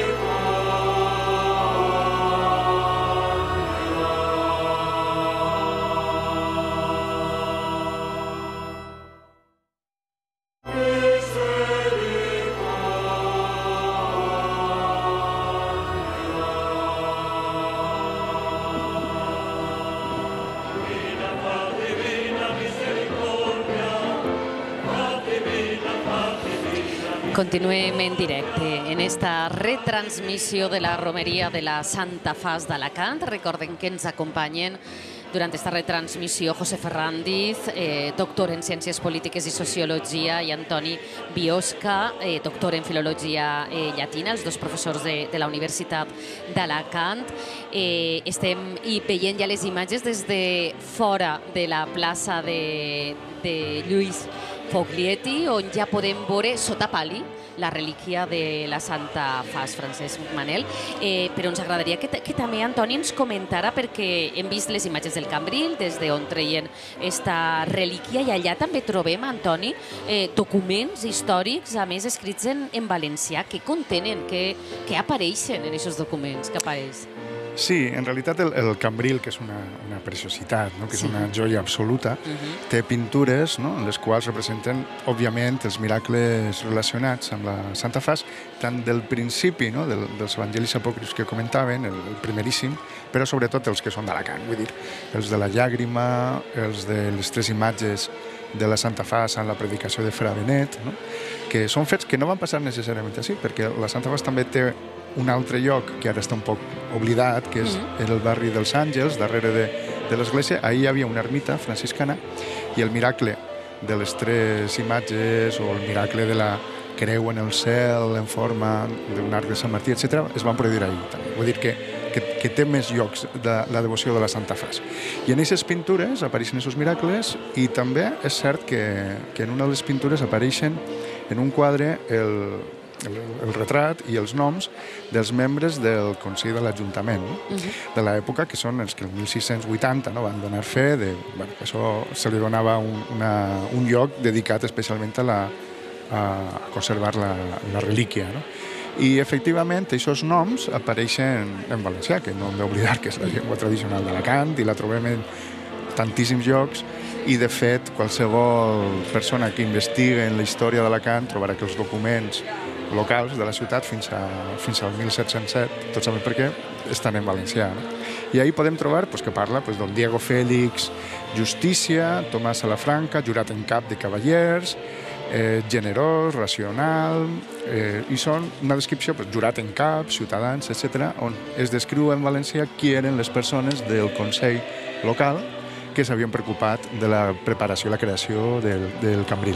Continuem en directe en esta retransmissió de la romeria de la Santa Faç d'Alacant. Recorden que ens acompanyen durant aquesta retransmissió José Ferrandiz, eh, doctor en Ciències Polítiques i Sociologia, i Antoni Biosca, eh, doctor en Filologia eh, Llatina, els dos professors de, de la Universitat d'Alacant. Eh, estem i veient ja les imatges des de fora de la plaça de, de Lluís Foglieti, on ja podem veure sota pali la relíquia de la Santa Faç, Francesc Manel. Eh, però ens agradaria que, que també Antoni ens comentara, perquè hem vist les imatges del Cambril, des d'on treien esta relíquia, i allà també trobem, Antoni, eh, documents històrics, a més escrits en, en valencià. Què contenen? Què, què apareixen en aquests documents que apareix? Sí, en realitat el, el Cambril, que és una, una preciositat, no? que és una joia absoluta, uh-huh. té pintures, no? en les quals representen, òbviament, els miracles relacionats amb la Santa Faç, tant del principi, no? del, dels evangelis apòcrifs que comentaven, el, el primeríssim, però sobretot els que són d'Alacant, vull dir, els de la llàgrima, els de les tres imatges de la Santa Faç en la predicació de Fra Benet, no? que són fets que no van passar necessàriament així, perquè la Santa Faç també té un altre lloc que ara està un poc oblidat, que és mm. el barri dels Àngels, darrere de, de l'església. Ahir hi havia una ermita franciscana i el miracle de les tres imatges o el miracle de la creu en el cel en forma d'un arc de Sant Martí, etcètera, es van produir ahir també. Vull dir que, que, que té més llocs de la devoció de la Santa Faç. I en aquestes pintures apareixen aquests miracles, i també és cert que, que en una de les pintures apareixen en un quadre el El, el retrat i els noms dels membres del Consell de l'Ajuntament, no? uh-huh. de l'època, que són els que el mil sis-cents vuitanta no, van donar fe de, bueno, que això se li donava un, una, un lloc dedicat especialment a, la, a conservar la, la relíquia. No? I, efectivament, aquests noms apareixen en valencià, que no hem d'oblidar que és la llengua tradicional d'Alacant, i la trobem en tantíssims llocs, i, de fet, qualsevol persona que investiga en la història d'Alacant trobarà que els documents locals de la ciutat fins, a, fins al mil set-cents set, tots sabem per què, estan en valencià. No? I ahir podem trobar pues, que parla pues, don Diego Félix, Justícia, Tomàs Salafranca, jurat en cap de cavallers, eh, generós, racional, eh, i són una descripció, pues, jurat en cap, ciutadans, etcètera, on es descriu en valencià qui eren les persones del Consell local que s'havien preocupat de la preparació i la creació del, del Cambril.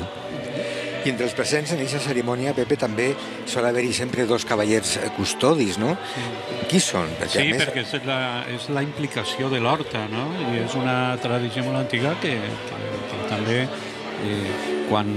I entre els presents en aquesta cerimònia, Pepe, també sol haver-hi sempre dos cavallers custodis, no? Sí. Qui són? Perquè, sí, més... perquè és la, és la implicació de l'horta, no? I és una tradició molt antiga que, que, que també, eh, quan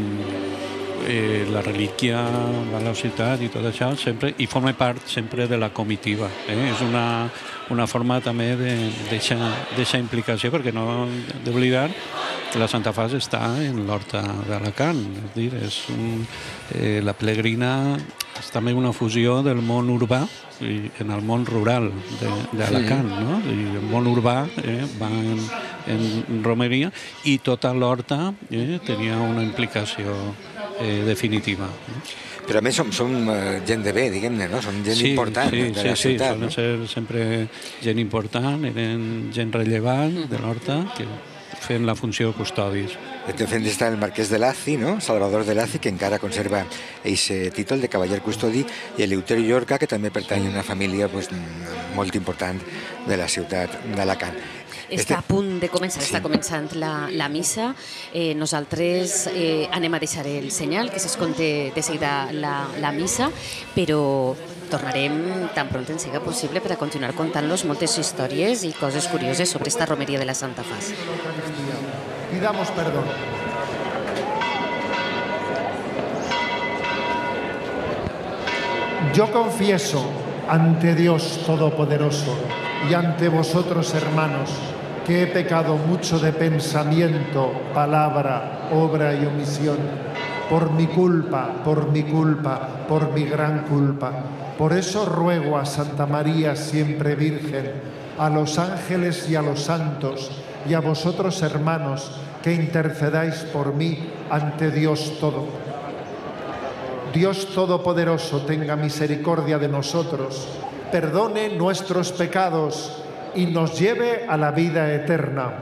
eh, la relíquia va a la ciutat i tot això, sempre, i forma part sempre de la comitiva. Eh? És una, una forma també d'aquesta implicació, perquè no hem d'oblidar que la Santa Faç està en l'horta d'Alacant. És dir, és un, eh, la Pelegrina és també una fusió del món urbà i en el món rural d'Alacant. Sí. No? I el món urbà eh, va en, en romeria, i tota l'horta eh, tenia una implicació eh, definitiva. No? Però a més som, som gent de bé, diguem-ne, no? Som gent sí, important sí, de la sí, ciutat. Sí, solen ser sempre gent important, eren gent rellevant de l'horta, que fent la funció custodis. De fet, està el marquès de Laci, no? Salvador de Laci, que encara conserva aquest títol de cavaller custodi, i Eleuterio Llorca, que també pertany a una família pues, molt important de la ciutat d'Alacant. Està a punt de començar, sí. està començant la, la missa. Eh, nosaltres eh, anem a deixar el senyal, que s'escolte de seguida la, la missa, però tornarem tan pront en siga possible per a continuar contant-los moltes històries i coses curioses sobre esta romeria de la Santa Faç. Pidamos perdón. Yo confieso ante Dios Todopoderoso y ante vosotros, hermanos, que he pecado mucho de pensamiento, palabra, obra y omisión, por mi culpa, por mi culpa, por mi gran culpa. Por eso ruego a Santa María, siempre Virgen, a los ángeles y a los santos, y a vosotros, hermanos, que intercedáis por mí ante Dios todo. Dios Todopoderoso tenga misericordia de nosotros, perdone nuestros pecados y nos lleve a la vida eterna.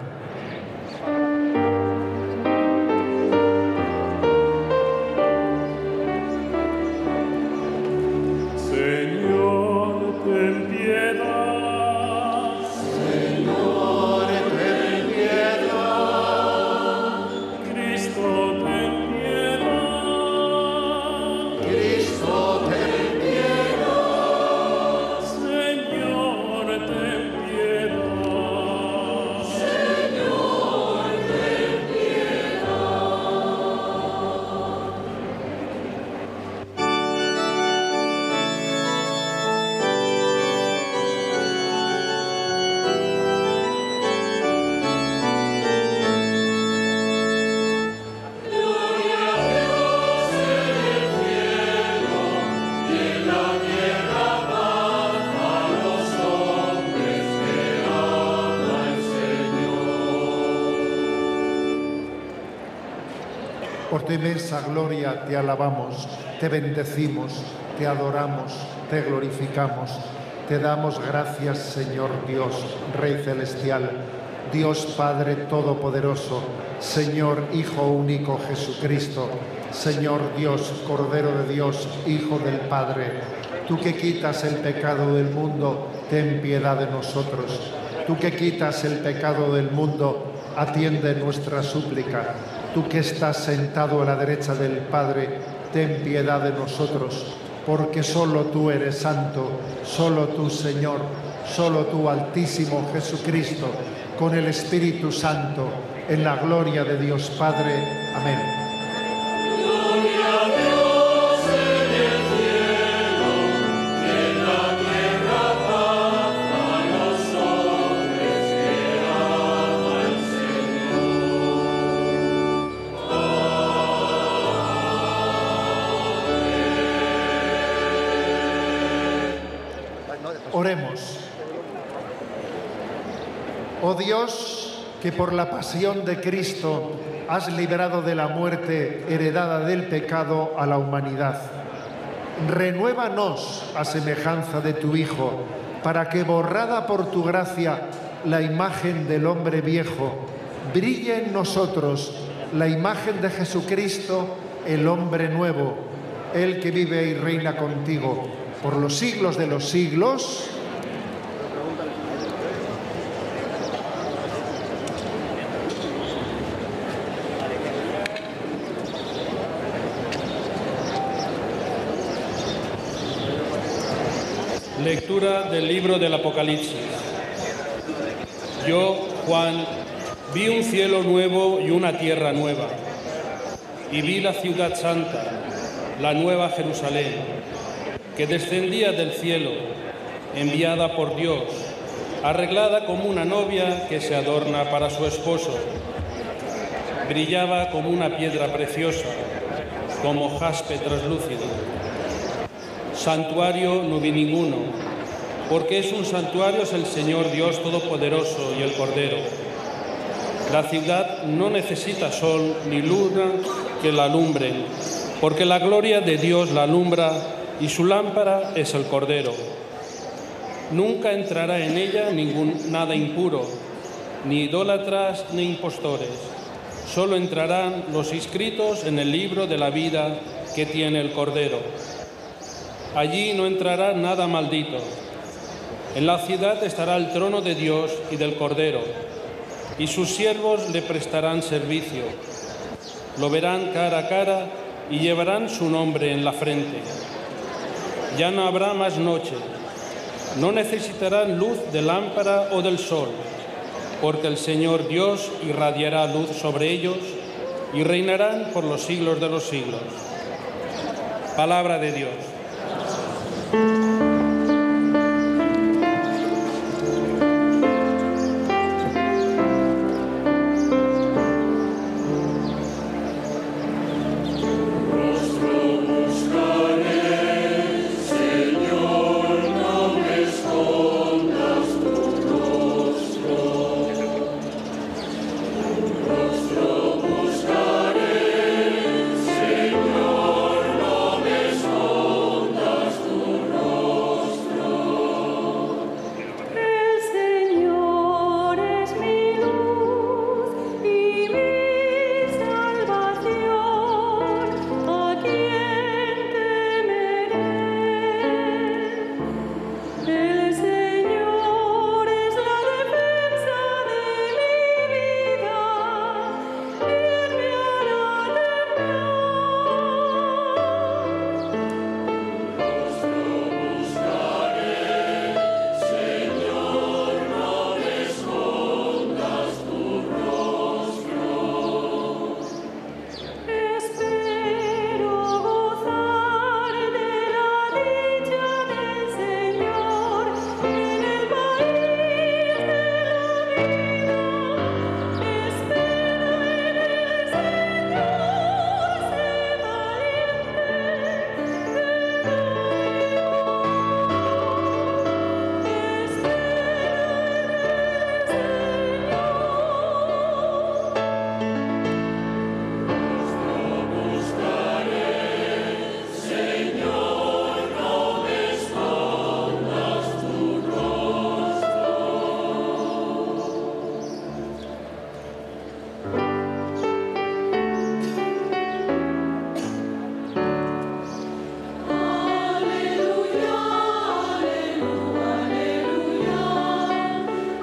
Por tu inmensa gloria te alabamos, te bendecimos, te adoramos, te glorificamos. Te damos gracias, Señor Dios, Rey Celestial, Dios Padre Todopoderoso, Señor Hijo Único Jesucristo, Señor Dios, Cordero de Dios, Hijo del Padre. Tú que quitas el pecado del mundo, ten piedad de nosotros. Tú que quitas el pecado del mundo, atiende nuestra súplica. Tú que estás sentado a la derecha del Padre, ten piedad de nosotros. Porque solo tú eres santo, solo tú, Señor, solo tú, Altísimo Jesucristo, con el Espíritu Santo, en la gloria de Dios Padre. Amén. Gloria a Dios en el cielo, y en la tierra paz a los hombres que ama el Señor. Oremos. Oh Dios, que por la pasión de Cristo has librado de la muerte heredada del pecado a la humanidad. Renuévanos a semejanza de tu Hijo, para que, borrada por tu gracia la imagen del hombre viejo, brille en nosotros la imagen de Jesucristo, el hombre nuevo, el que vive y reina contigo por los siglos de los siglos. Lectura del libro del Apocalipsis. Yo, Juan, vi un cielo nuevo y una tierra nueva, y vi la ciudad santa, la nueva Jerusalén, que descendía del cielo, enviada por Dios, arreglada como una novia que se adorna para su esposo. Brillaba como una piedra preciosa, como jaspe translúcido. Santuario no vi ninguno, porque es un santuario es el Señor Dios Todopoderoso y el Cordero. La ciudad no necesita sol ni luna que la alumbren, porque la gloria de Dios la alumbra y su lámpara es el Cordero. Nunca entrará en ella ningún nada impuro, ni idólatras ni impostores. Solo entrarán los inscritos en el libro de la vida que tiene el Cordero. Allí no entrará nada maldito. En la ciudad estará el trono de Dios y del Cordero, y sus siervos le prestarán servicio. Lo verán cara a cara y llevarán su nombre en la frente. Ya no habrá más noche. No necesitarán luz de lámpara o del sol, porque el Señor Dios irradiará luz sobre ellos y reinarán por los siglos de los siglos. Palabra de Dios. Buscaré, Señor, no me escondas.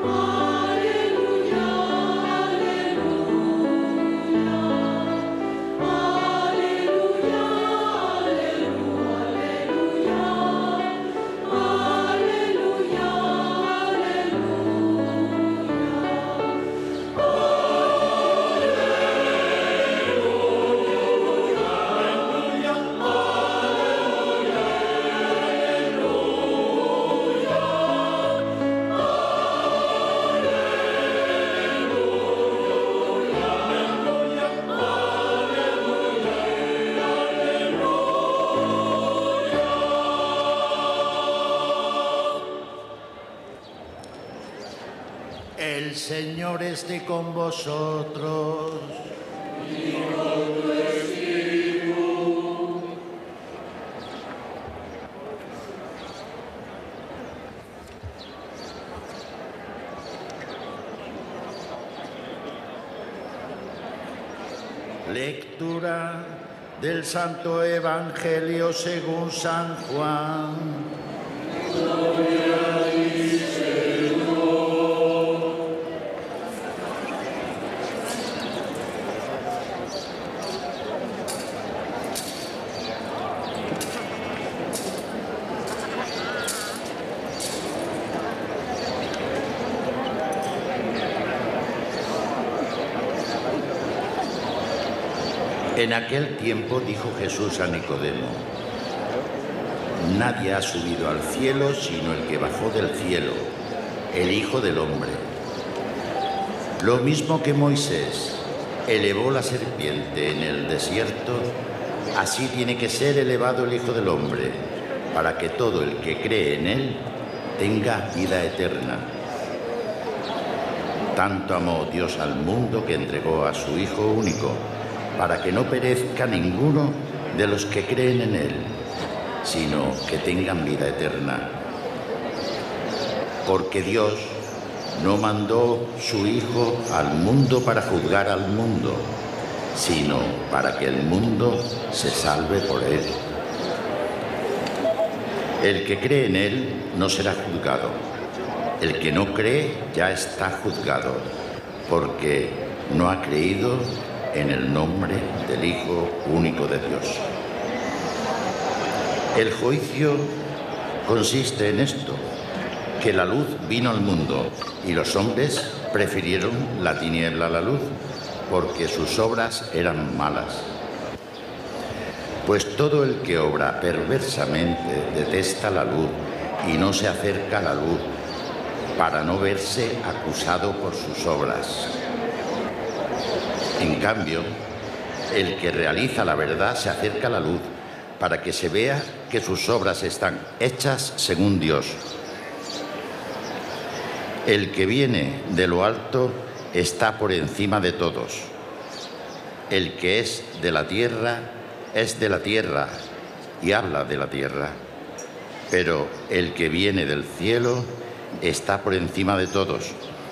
El Señor esté con vosotros. Y con tu espíritu. Lectura del Santo Evangelio según San Juan. Gloria a ti, Señor. En aquel tiempo dijo Jesús a Nicodemo: nadie ha subido al cielo sino el que bajó del cielo, el Hijo del Hombre. Lo mismo que Moisés elevó la serpiente en el desierto, así tiene que ser elevado el Hijo del Hombre, para que todo el que cree en él tenga vida eterna. Tanto amó Dios al mundo que entregó a su Hijo único, para que no perezca ninguno de los que creen en él, sino que tengan vida eterna. Porque Dios no mandó su Hijo al mundo para juzgar al mundo, sino para que el mundo se salve por él. El que cree en él no será juzgado. El que no cree ya está juzgado, porque no ha creído en el nombre del Hijo único de Dios. El juicio consiste en esto, que la luz vino al mundo y los hombres prefirieron la tiniebla a la luz, porque sus obras eran malas. Pues todo el que obra perversamente detesta la luz y no se acerca a la luz, para no verse acusado por sus obras. En cambio, el que realiza la verdad se acerca a la luz, para que se vea que sus obras están hechas según Dios. El que viene de lo alto está por encima de todos. El que es de la tierra es de la tierra y habla de la tierra. Pero el que viene del cielo está por encima de todos.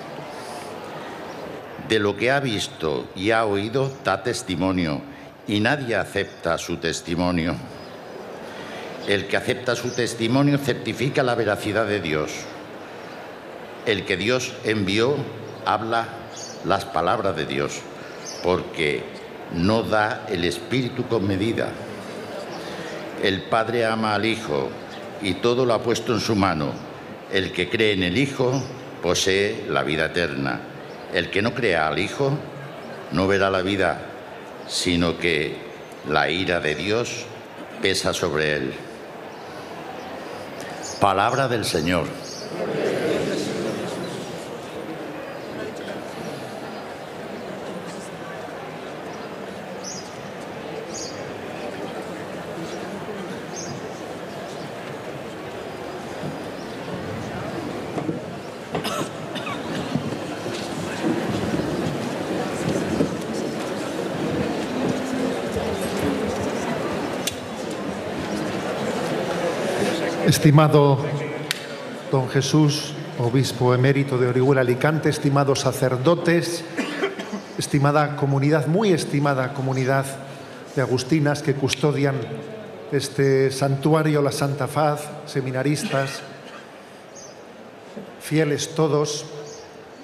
De lo que ha visto y ha oído da testimonio, y nadie acepta su testimonio. El que acepta su testimonio certifica la veracidad de Dios. El que Dios envió habla las palabras de Dios, porque no da el Espíritu con medida. El Padre ama al Hijo y todo lo ha puesto en su mano. El que cree en el Hijo posee la vida eterna. El que no crea al Hijo no verá la vida, sino que la ira de Dios pesa sobre él. Palabra del Señor. Estimado don Jesús, obispo emérito de Orihuela Alicante, estimados sacerdotes, estimada comunidad, muy estimada comunidad de agustinas que custodian este santuario, la Santa Faz, seminaristas, fieles todos,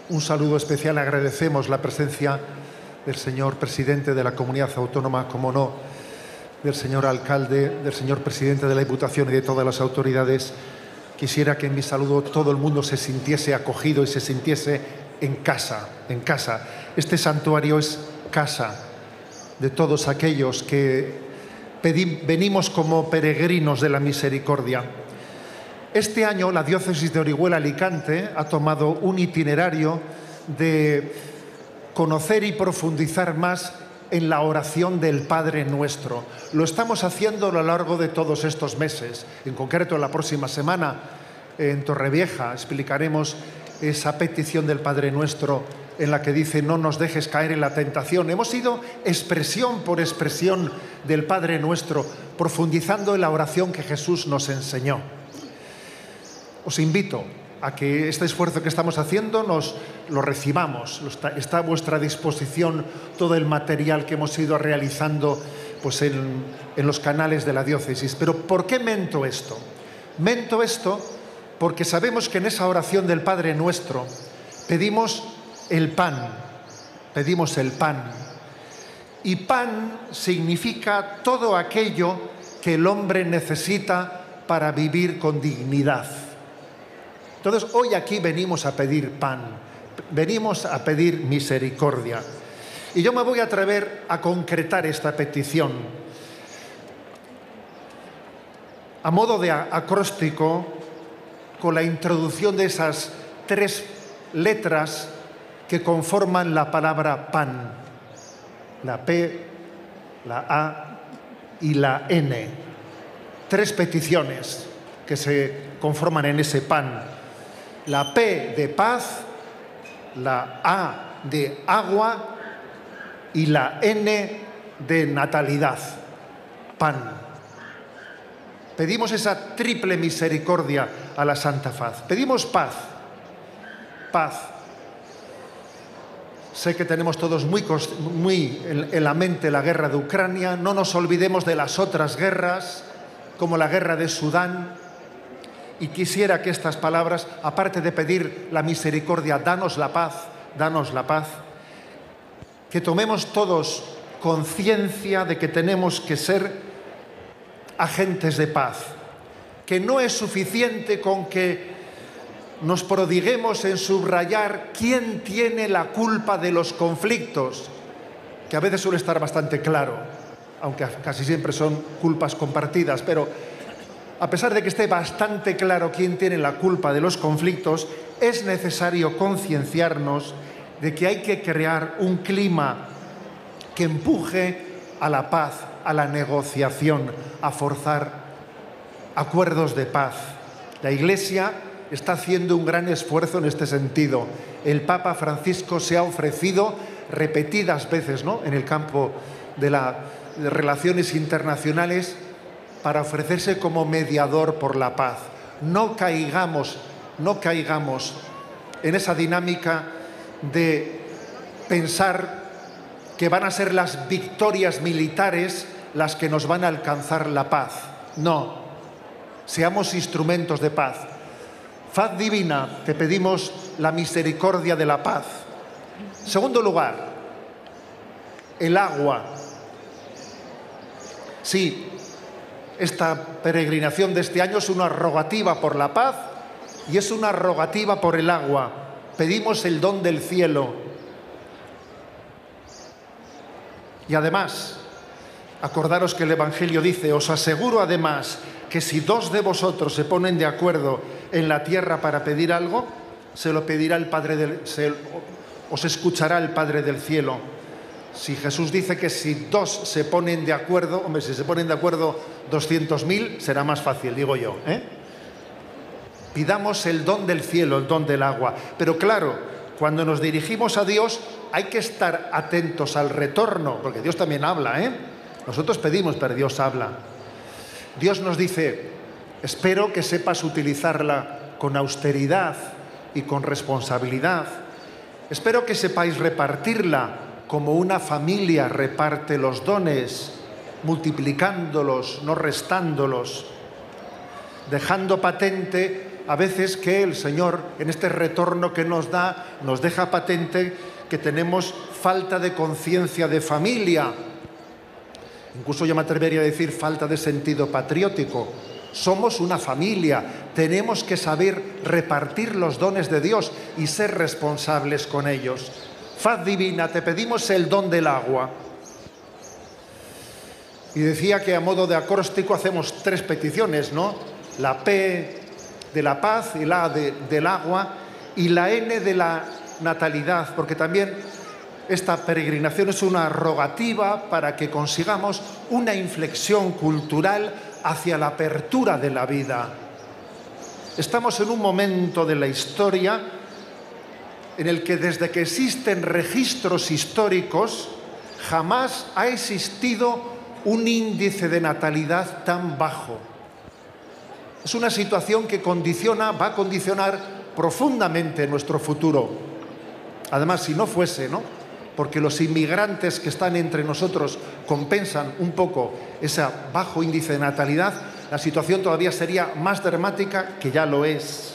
Un saludo especial, agradecemos la presencia del señor presidente de la comunidad autónoma, como no, del señor alcalde, del señor presidente de la Diputación y de todas las autoridades. Quisiera que en mi saludo todo el mundo se sintiese acogido y se sintiese en casa, en casa. Este santuario es casa de todos aquellos que pedim- venimos como peregrinos de la misericordia. Este año la diócesis de Orihuela-Alicante ha tomado un itinerario de conocer y profundizar más en la oración del Padre Nuestro. Lo estamos haciendo a lo largo de todos estos meses. En concreto, la próxima semana en Torrevieja explicaremos esa petición del Padre Nuestro en la que dice: no nos dejes caer en la tentación. Hemos ido expresión por expresión del Padre Nuestro, profundizando en la oración que Jesús nos enseñó. Os invito a que este esfuerzo que estamos haciendo nos lo recibamos. Está, está a vuestra disposición todo el material que hemos ido realizando pues, en, en los canales de la diócesis. Pero ¿por qué mento esto? Mento esto porque sabemos que en esa oración del Padre Nuestro pedimos el pan, pedimos el pan. Y pan significa todo aquello que el hombre necesita para vivir con dignidad. Entonces, hoy aquí venimos a pedir pan, venimos a pedir misericordia. Y yo me voy a atrever a concretar esta petición. A modo de acróstico, con la introducción de esas tres letras que conforman la palabra pan. La P, la A y la N. Tres peticiones que se conforman en ese pan. La P de paz, la A de agua y la N de natalidad, pan. Pedimos esa triple misericordia a la Santa Faz. Pedimos paz, paz. Sé que tenemos todos muy, muy en, en la mente la guerra de Ucrania. No nos olvidemos de las otras guerras, como la guerra de Sudán. Y quisiera que estas palabras, aparte de pedir la misericordia, danos la paz, danos la paz, que tomemos todos conciencia de que tenemos que ser agentes de paz, que no es suficiente con que nos prodiguemos en subrayar quién tiene la culpa de los conflictos, que a veces suele estar bastante claro, aunque casi siempre son culpas compartidas, pero a pesar de que esté bastante claro quién tiene la culpa de los conflictos, es necesario concienciarnos de que hay que crear un clima que empuje a la paz, a la negociación, a forzar acuerdos de paz. La Iglesia está haciendo un gran esfuerzo en este sentido. El Papa Francisco se ha ofrecido repetidas veces, ¿no?, en el campo de las relaciones internacionales, para ofrecerse como mediador por la paz. No caigamos, no caigamos en esa dinámica de pensar que van a ser las victorias militares las que nos van a alcanzar la paz. No, seamos instrumentos de paz. Faz divina, te pedimos la misericordia de la paz. Segundo lugar, el agua. Sí, esta peregrinación de este año es una rogativa por la paz y es una rogativa por el agua. Pedimos el don del cielo. Y además, acordaros que el Evangelio dice: os aseguro además que si dos de vosotros se ponen de acuerdo en la tierra para pedir algo, se lo pedirá el Padre del se, os escuchará el Padre del cielo. Si Jesús dice que si dos se ponen de acuerdo, hombre, si se ponen de acuerdo doscientos mil, será más fácil, digo yo, ¿eh? Pidamos el don del cielo, el don del agua. Pero claro, cuando nos dirigimos a Dios hay que estar atentos al retorno, porque Dios también habla, ¿eh? Nosotros pedimos, pero Dios habla. Dios nos dice: espero que sepas utilizarla con austeridad y con responsabilidad. Espero que sepáis repartirla como una familia reparte los dones, multiplicándolos, no restándolos, dejando patente a veces que el Señor, en este retorno que nos da, nos deja patente que tenemos falta de conciencia de familia. Incluso yo me atrevería a decir falta de sentido patriótico. Somos una familia, tenemos que saber repartir los dones de Dios y ser responsables con ellos. Faz divina, te pedimos el don del agua. Y decía que a modo de acróstico hacemos tres peticiones, ¿no? La P de la paz y la A de, del agua y la N de la natalidad, porque también esta peregrinación es una rogativa para que consigamos una inflexión cultural hacia la apertura de la vida. Estamos en un momento de la historia en el que desde que existen registros históricos jamás ha existido un índice de natalidad tan bajo. Es una situación que condiciona, va a condicionar profundamente nuestro futuro. Además, si no fuese, ¿no?, porque los inmigrantes que están entre nosotros compensan un poco ese bajo índice de natalidad, la situación todavía sería más dramática, que ya lo es.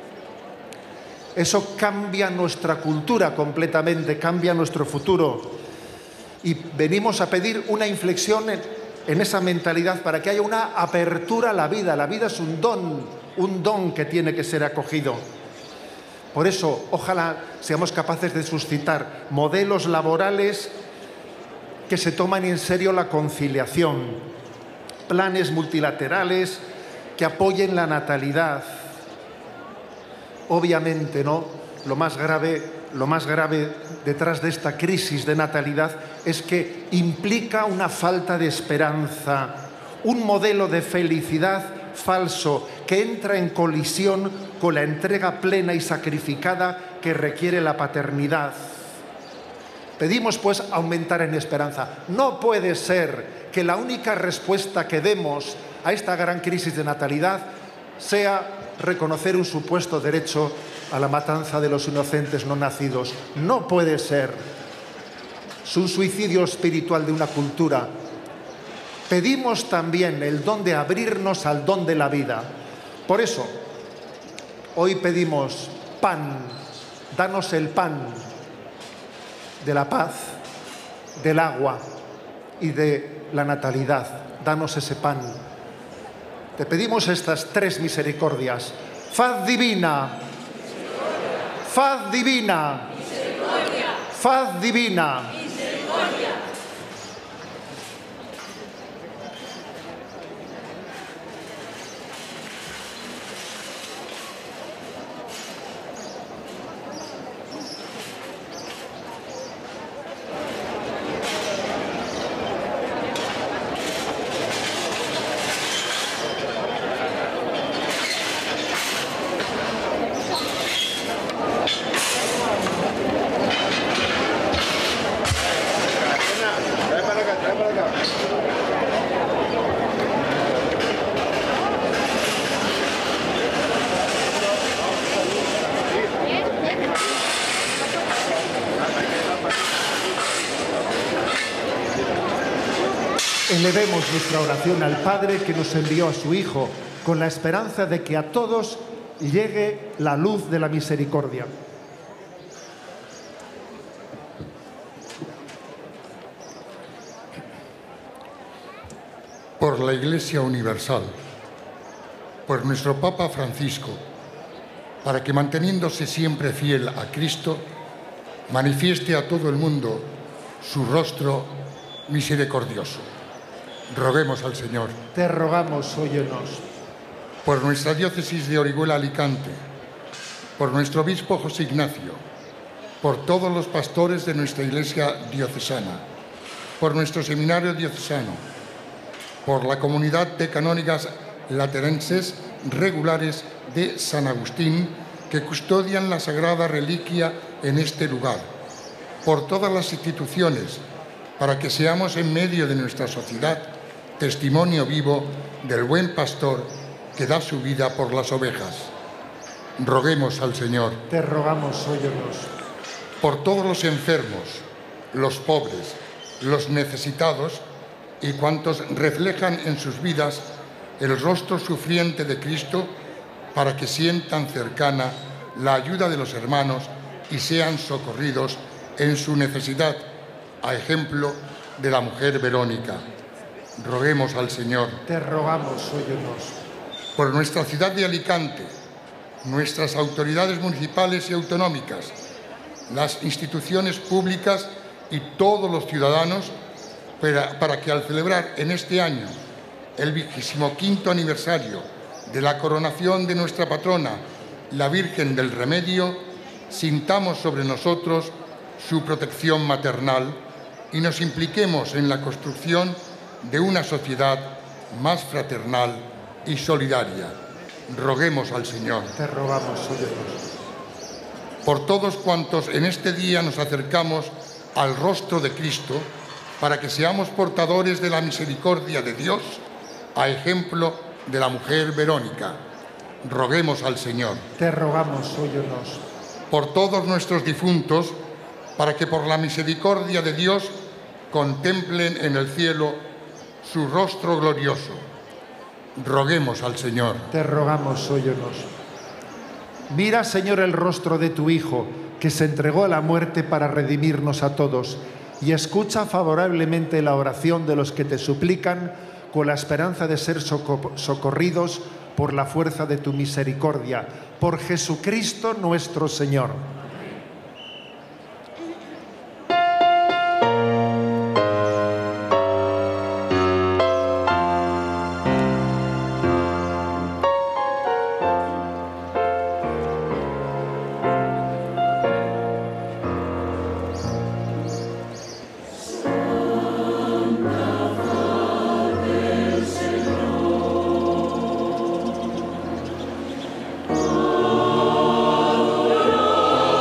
Eso cambia nuestra cultura completamente, cambia nuestro futuro. Y venimos a pedir una inflexión en, en esa mentalidad para que haya una apertura a la vida. La vida es un don, un don que tiene que ser acogido. Por eso, ojalá seamos capaces de suscitar modelos laborales que se toman en serio la conciliación, planes multilaterales que apoyen la natalidad. Obviamente, ¿no?, lo más grave, lo más grave detrás de esta crisis de natalidad es que implica una falta de esperanza, un modelo de felicidad falso que entra en colisión con la entrega plena y sacrificada que requiere la paternidad. Pedimos, pues, aumentar en esperanza. No puede ser que la única respuesta que demos a esta gran crisis de natalidad sea reconocer un supuesto derecho a la matanza de los inocentes no nacidos. No puede ser. Es un suicidio espiritual de una cultura. Pedimos también el don de abrirnos al don de la vida. Por eso, hoy pedimos pan. Danos el pan de la paz, del agua y de la natalidad. Danos ese pan. Te pedimos estas tres misericordias. Faz divina. Faz divina. Faz divina. Elevemos nuestra oración al Padre que nos envió a su Hijo, con la esperanza de que a todos llegue la luz de la misericordia. Por la Iglesia Universal, por nuestro Papa Francisco, para que, manteniéndose siempre fiel a Cristo, manifieste a todo el mundo su rostro misericordioso. Roguemos al Señor. Te rogamos, óyenos. Por nuestra diócesis de Orihuela-Alicante, por nuestro obispo José Ignacio, por todos los pastores de nuestra Iglesia diocesana, por nuestro seminario diocesano, por la comunidad de canónigas laterenses regulares de San Agustín que custodian la sagrada reliquia en este lugar, por todas las instituciones, para que seamos en medio de nuestra sociedad testimonio vivo del buen pastor que da su vida por las ovejas. Roguemos al Señor. Te rogamos, óyenos. Por todos los enfermos, los pobres, los necesitados y cuantos reflejan en sus vidas el rostro sufriente de Cristo, para que sientan cercana la ayuda de los hermanos y sean socorridos en su necesidad, a ejemplo de la mujer Verónica. Roguemos al Señor. Te rogamos, óyenos. Por nuestra ciudad de Alicante, nuestras autoridades municipales y autonómicas, las instituciones públicas y todos los ciudadanos, para, para que al celebrar en este año el vigésimo quinto aniversario de la coronación de nuestra patrona, la Virgen del Remedio, sintamos sobre nosotros su protección maternal y nos impliquemos en la construcción de una sociedad más fraternal y solidaria. Roguemos al Señor. Te rogamos, óyenos. Por todos cuantos en este día nos acercamos al rostro de Cristo, para que seamos portadores de la misericordia de Dios, a ejemplo de la mujer Verónica. Roguemos al Señor. Te rogamos, óyenos. Por todos nuestros difuntos, para que por la misericordia de Dios contemplen en el cielo su rostro glorioso. Roguemos al Señor. Te rogamos, óyenos. Mira, Señor, el rostro de tu Hijo, que se entregó a la muerte para redimirnos a todos, y escucha favorablemente la oración de los que te suplican, con la esperanza de ser soco- socorridos por la fuerza de tu misericordia. Por Jesucristo nuestro Señor. Adoramus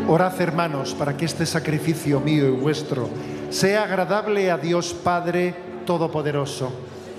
Orad, hermanos, para que este sacrificio mío y vuestro sea agradable a Dios Padre Todopoderoso.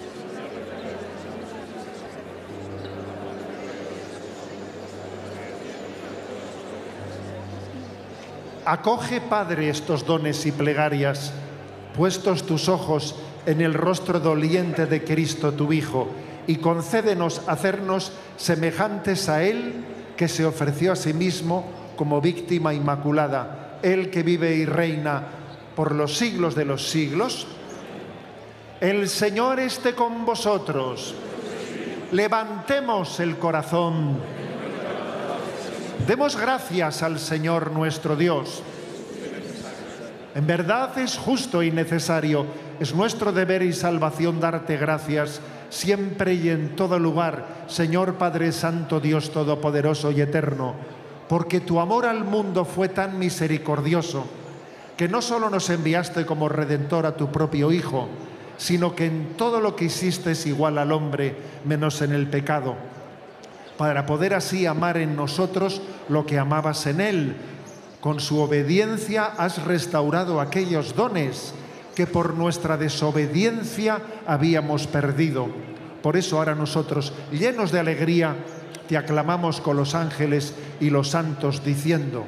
Acoge, Padre, estos dones y plegarias, puestos tus ojos en el rostro doliente de Cristo, tu Hijo, y concédenos hacernos semejantes a Él, que se ofreció a sí mismo como víctima inmaculada, Él que vive y reina por los siglos de los siglos. El Señor esté con vosotros. Levantemos el corazón. Demos gracias al Señor nuestro Dios. En verdad es justo y necesario, es nuestro deber y salvación darte gracias siempre y en todo lugar, Señor Padre Santo, Dios Todopoderoso y Eterno, porque tu amor al mundo fue tan misericordioso que no solo nos enviaste como Redentor a tu propio Hijo, sino que en todo lo que hiciste es igual al hombre, menos en el pecado, para poder así amar en nosotros lo que amabas en Él. Con su obediencia has restaurado aquellos dones que por nuestra desobediencia habíamos perdido. Por eso ahora nosotros, llenos de alegría, te aclamamos con los ángeles y los santos, diciendo: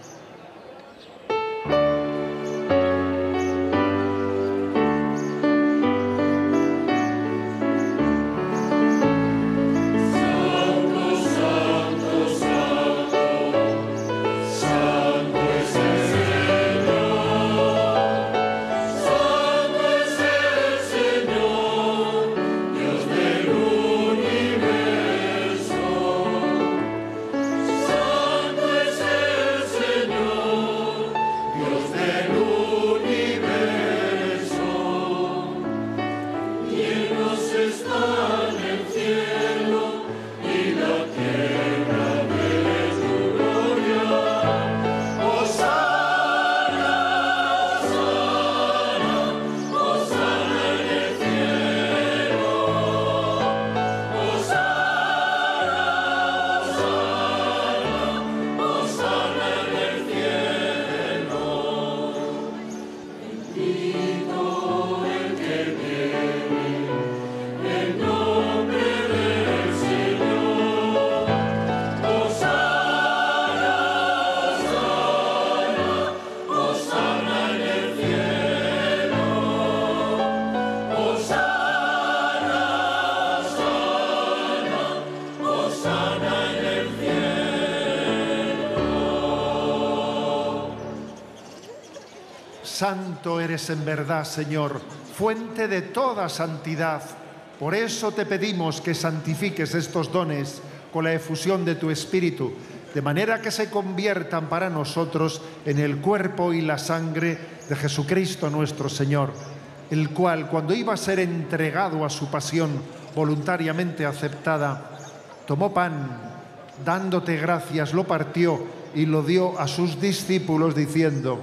Santo eres en verdad, Señor, fuente de toda santidad. Por eso te pedimos que santifiques estos dones con la efusión de tu Espíritu, de manera que se conviertan para nosotros en el cuerpo y la sangre de Jesucristo nuestro Señor, el cual, cuando iba a ser entregado a su pasión voluntariamente aceptada, tomó pan, dándote gracias, lo partió y lo dio a sus discípulos, diciendo: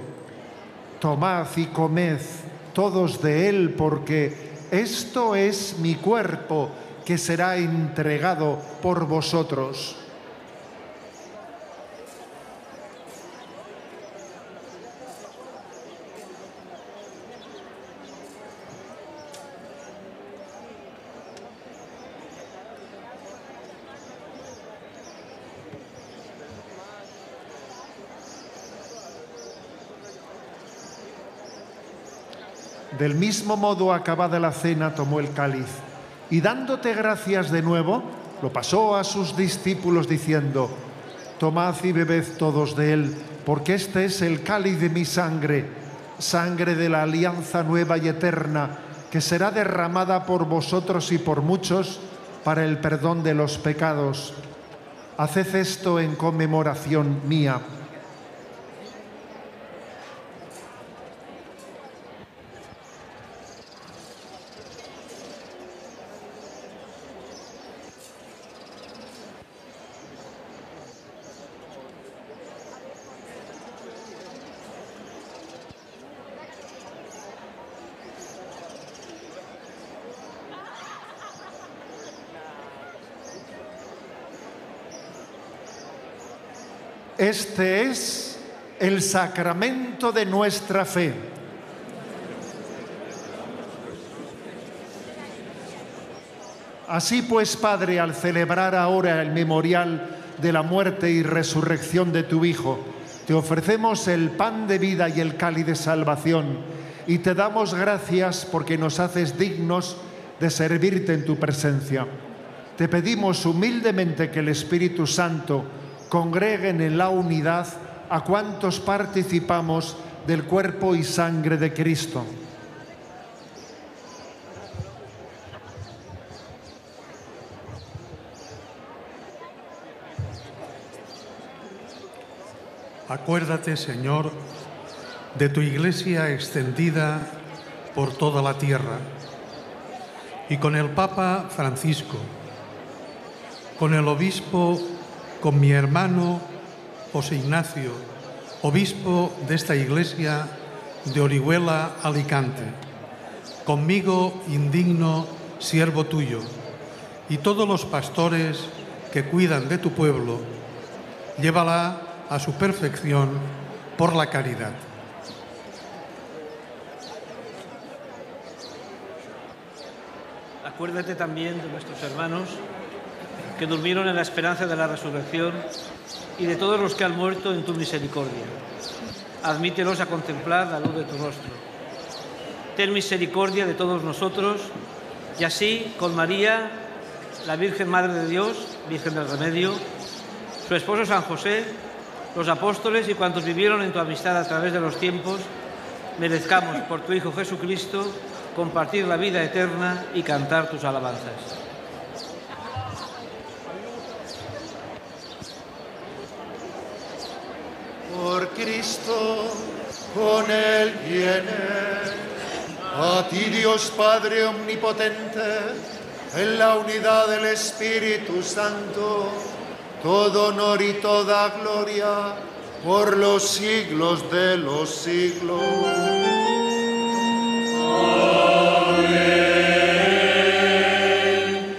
tomad y comed todos de él, porque esto es mi cuerpo que será entregado por vosotros. Del mismo modo, acabada la cena, tomó el cáliz y, dándote gracias de nuevo, lo pasó a sus discípulos diciendo: tomad y bebed todos de él, porque este es el cáliz de mi sangre, sangre de la alianza nueva y eterna, que será derramada por vosotros y por muchos para el perdón de los pecados. Haced esto en conmemoración mía. Este es el sacramento de nuestra fe. Así pues, Padre, al celebrar ahora el memorial de la muerte y resurrección de tu Hijo, te ofrecemos el pan de vida y el cáliz de salvación, y te damos gracias porque nos haces dignos de servirte en tu presencia. Te pedimos humildemente que el Espíritu Santo congregue en la unidad a cuantos participamos del cuerpo y sangre de Cristo. Acuérdate, Señor, de tu Iglesia extendida por toda la tierra, y con el Papa Francisco, con el obispo, con mi hermano José Ignacio, obispo de esta Iglesia de Orihuela, Alicante, conmigo, indigno siervo tuyo, y todos los pastores que cuidan de tu pueblo, llévala a su perfección por la caridad. Acuérdate también de nuestros hermanos que durmieron en la esperanza de la resurrección y de todos los que han muerto en tu misericordia. Admítelos a contemplar la luz de tu rostro. Ten misericordia de todos nosotros y así con María, la Virgen Madre de Dios, Virgen del Remedio, su esposo San José, los apóstoles y cuantos vivieron en tu amistad a través de los tiempos, merezcamos por tu Hijo Jesucristo compartir la vida eterna y cantar tus alabanzas. Por Cristo, con Él viene, a ti Dios Padre Omnipotente, en la unidad del Espíritu Santo, todo honor y toda gloria por los siglos de los siglos. Amén.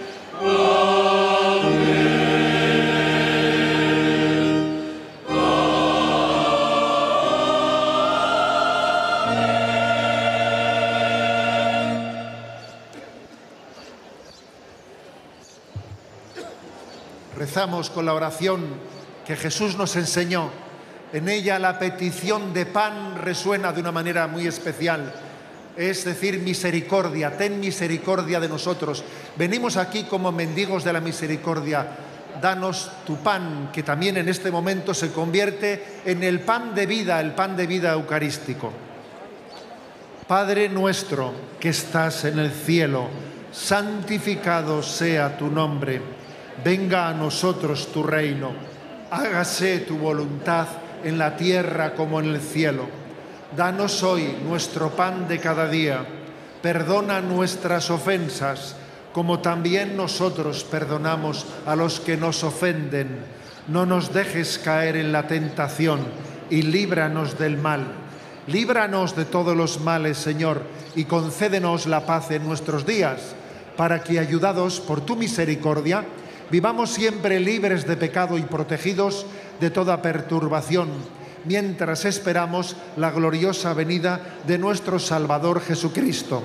Rezamos con la oración que Jesús nos enseñó. En ella la petición de pan resuena de una manera muy especial. Es decir, misericordia, ten misericordia de nosotros. Venimos aquí como mendigos de la misericordia. Danos tu pan, que también en este momento se convierte en el pan de vida, el pan de vida eucarístico. Padre nuestro que estás en el cielo, santificado sea tu nombre. Venga a nosotros tu reino. Hágase tu voluntad en la tierra como en el cielo. Danos hoy nuestro pan de cada día. Perdona nuestras ofensas, como también nosotros perdonamos a los que nos ofenden. No nos dejes caer en la tentación y líbranos del mal. Líbranos de todos los males, Señor, y concédenos la paz en nuestros días, para que, ayudados por tu misericordia, vivamos siempre libres de pecado y protegidos de toda perturbación, mientras esperamos la gloriosa venida de nuestro Salvador Jesucristo.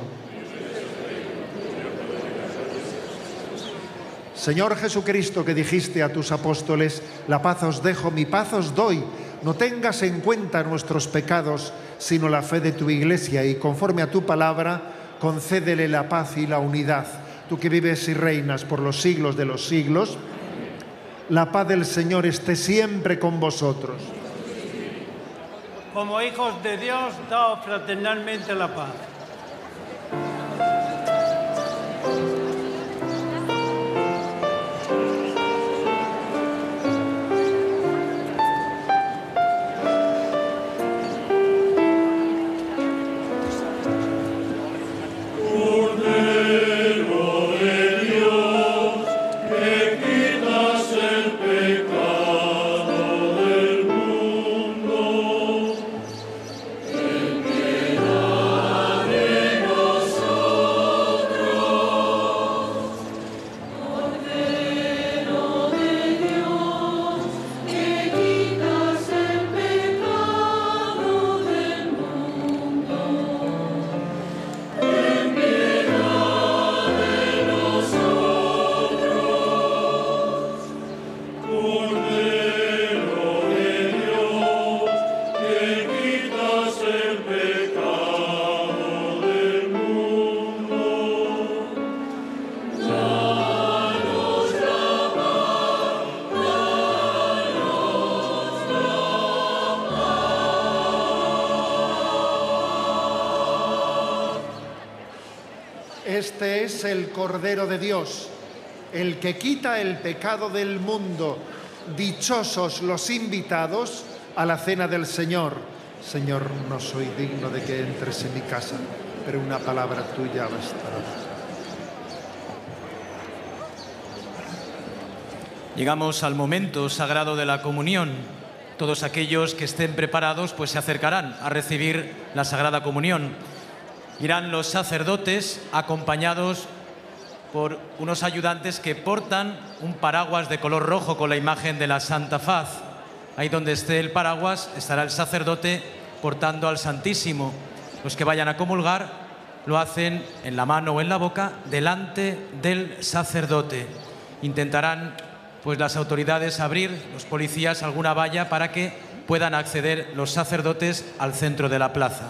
Señor Jesucristo, que dijiste a tus apóstoles, la paz os dejo, mi paz os doy. No tengas en cuenta nuestros pecados, sino la fe de tu Iglesia, y conforme a tu palabra, concédele la paz y la unidad. Tú que vives y reinas por los siglos de los siglos, la paz del Señor esté siempre con vosotros. Como hijos de Dios, daos fraternalmente la paz. Cordero Este es el Cordero de Dios, el que quita el pecado del mundo. Dichosos los invitados a la cena del Señor. Señor, no soy digno de que entres en mi casa, pero una palabra tuya bastará. Llegamos al momento sagrado de la comunión. Todos aquellos que estén preparados pues se acercarán a recibir la Sagrada Comunión. Irán los sacerdotes acompañados por unos ayudantes que portan un paraguas de color rojo con la imagen de la Santa Faz. Ahí donde esté el paraguas estará el sacerdote portando al Santísimo. Los que vayan a comulgar lo hacen en la mano o en la boca delante del sacerdote. Intentarán pues las autoridades abrir, los policías, alguna valla para que puedan acceder los sacerdotes al centro de la plaza.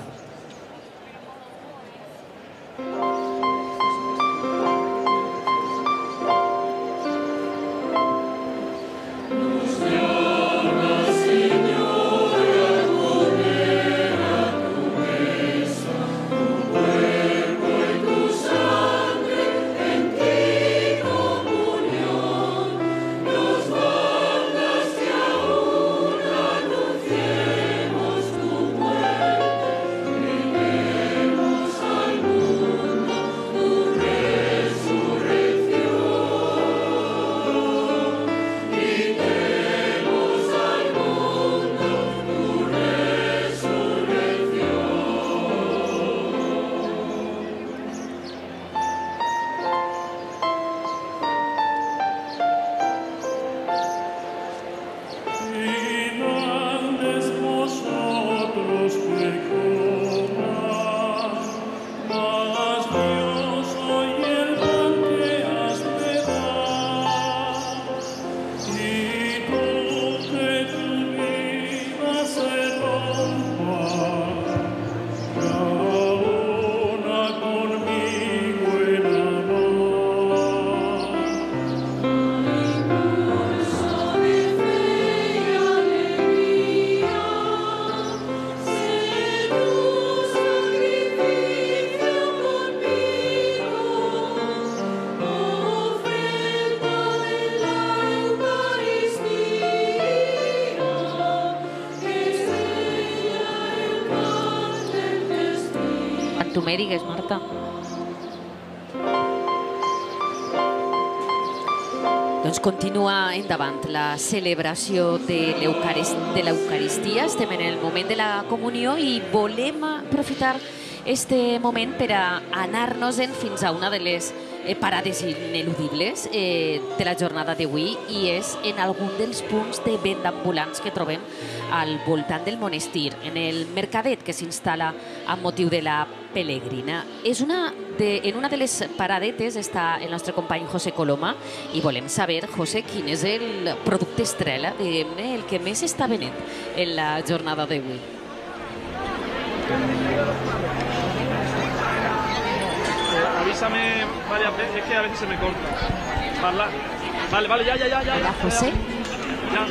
Tu mèrigues, Marta. Doncs continua endavant la celebració de l'Eucaristia. Estem en el moment de la comunió i volem aprofitar este moment per a anar-nos-en fins a una de les parades ineludibles de la jornada d'avui i és en algun dels punts de venda ambulants que trobem al voltant del monestir, en el mercadet que s'instal·la amb motiu de la Pelegrina. És una de, en una de les paradetes està el nostre company José Coloma i volem saber, José, quin és el producte estrella, diguem-ne, el que més està venent en la jornada d'avui. Avísame varias veces, es que a veces se me corta. Parla. Vale, vale, ya, ya, ya, ya. Hola, José. Ya.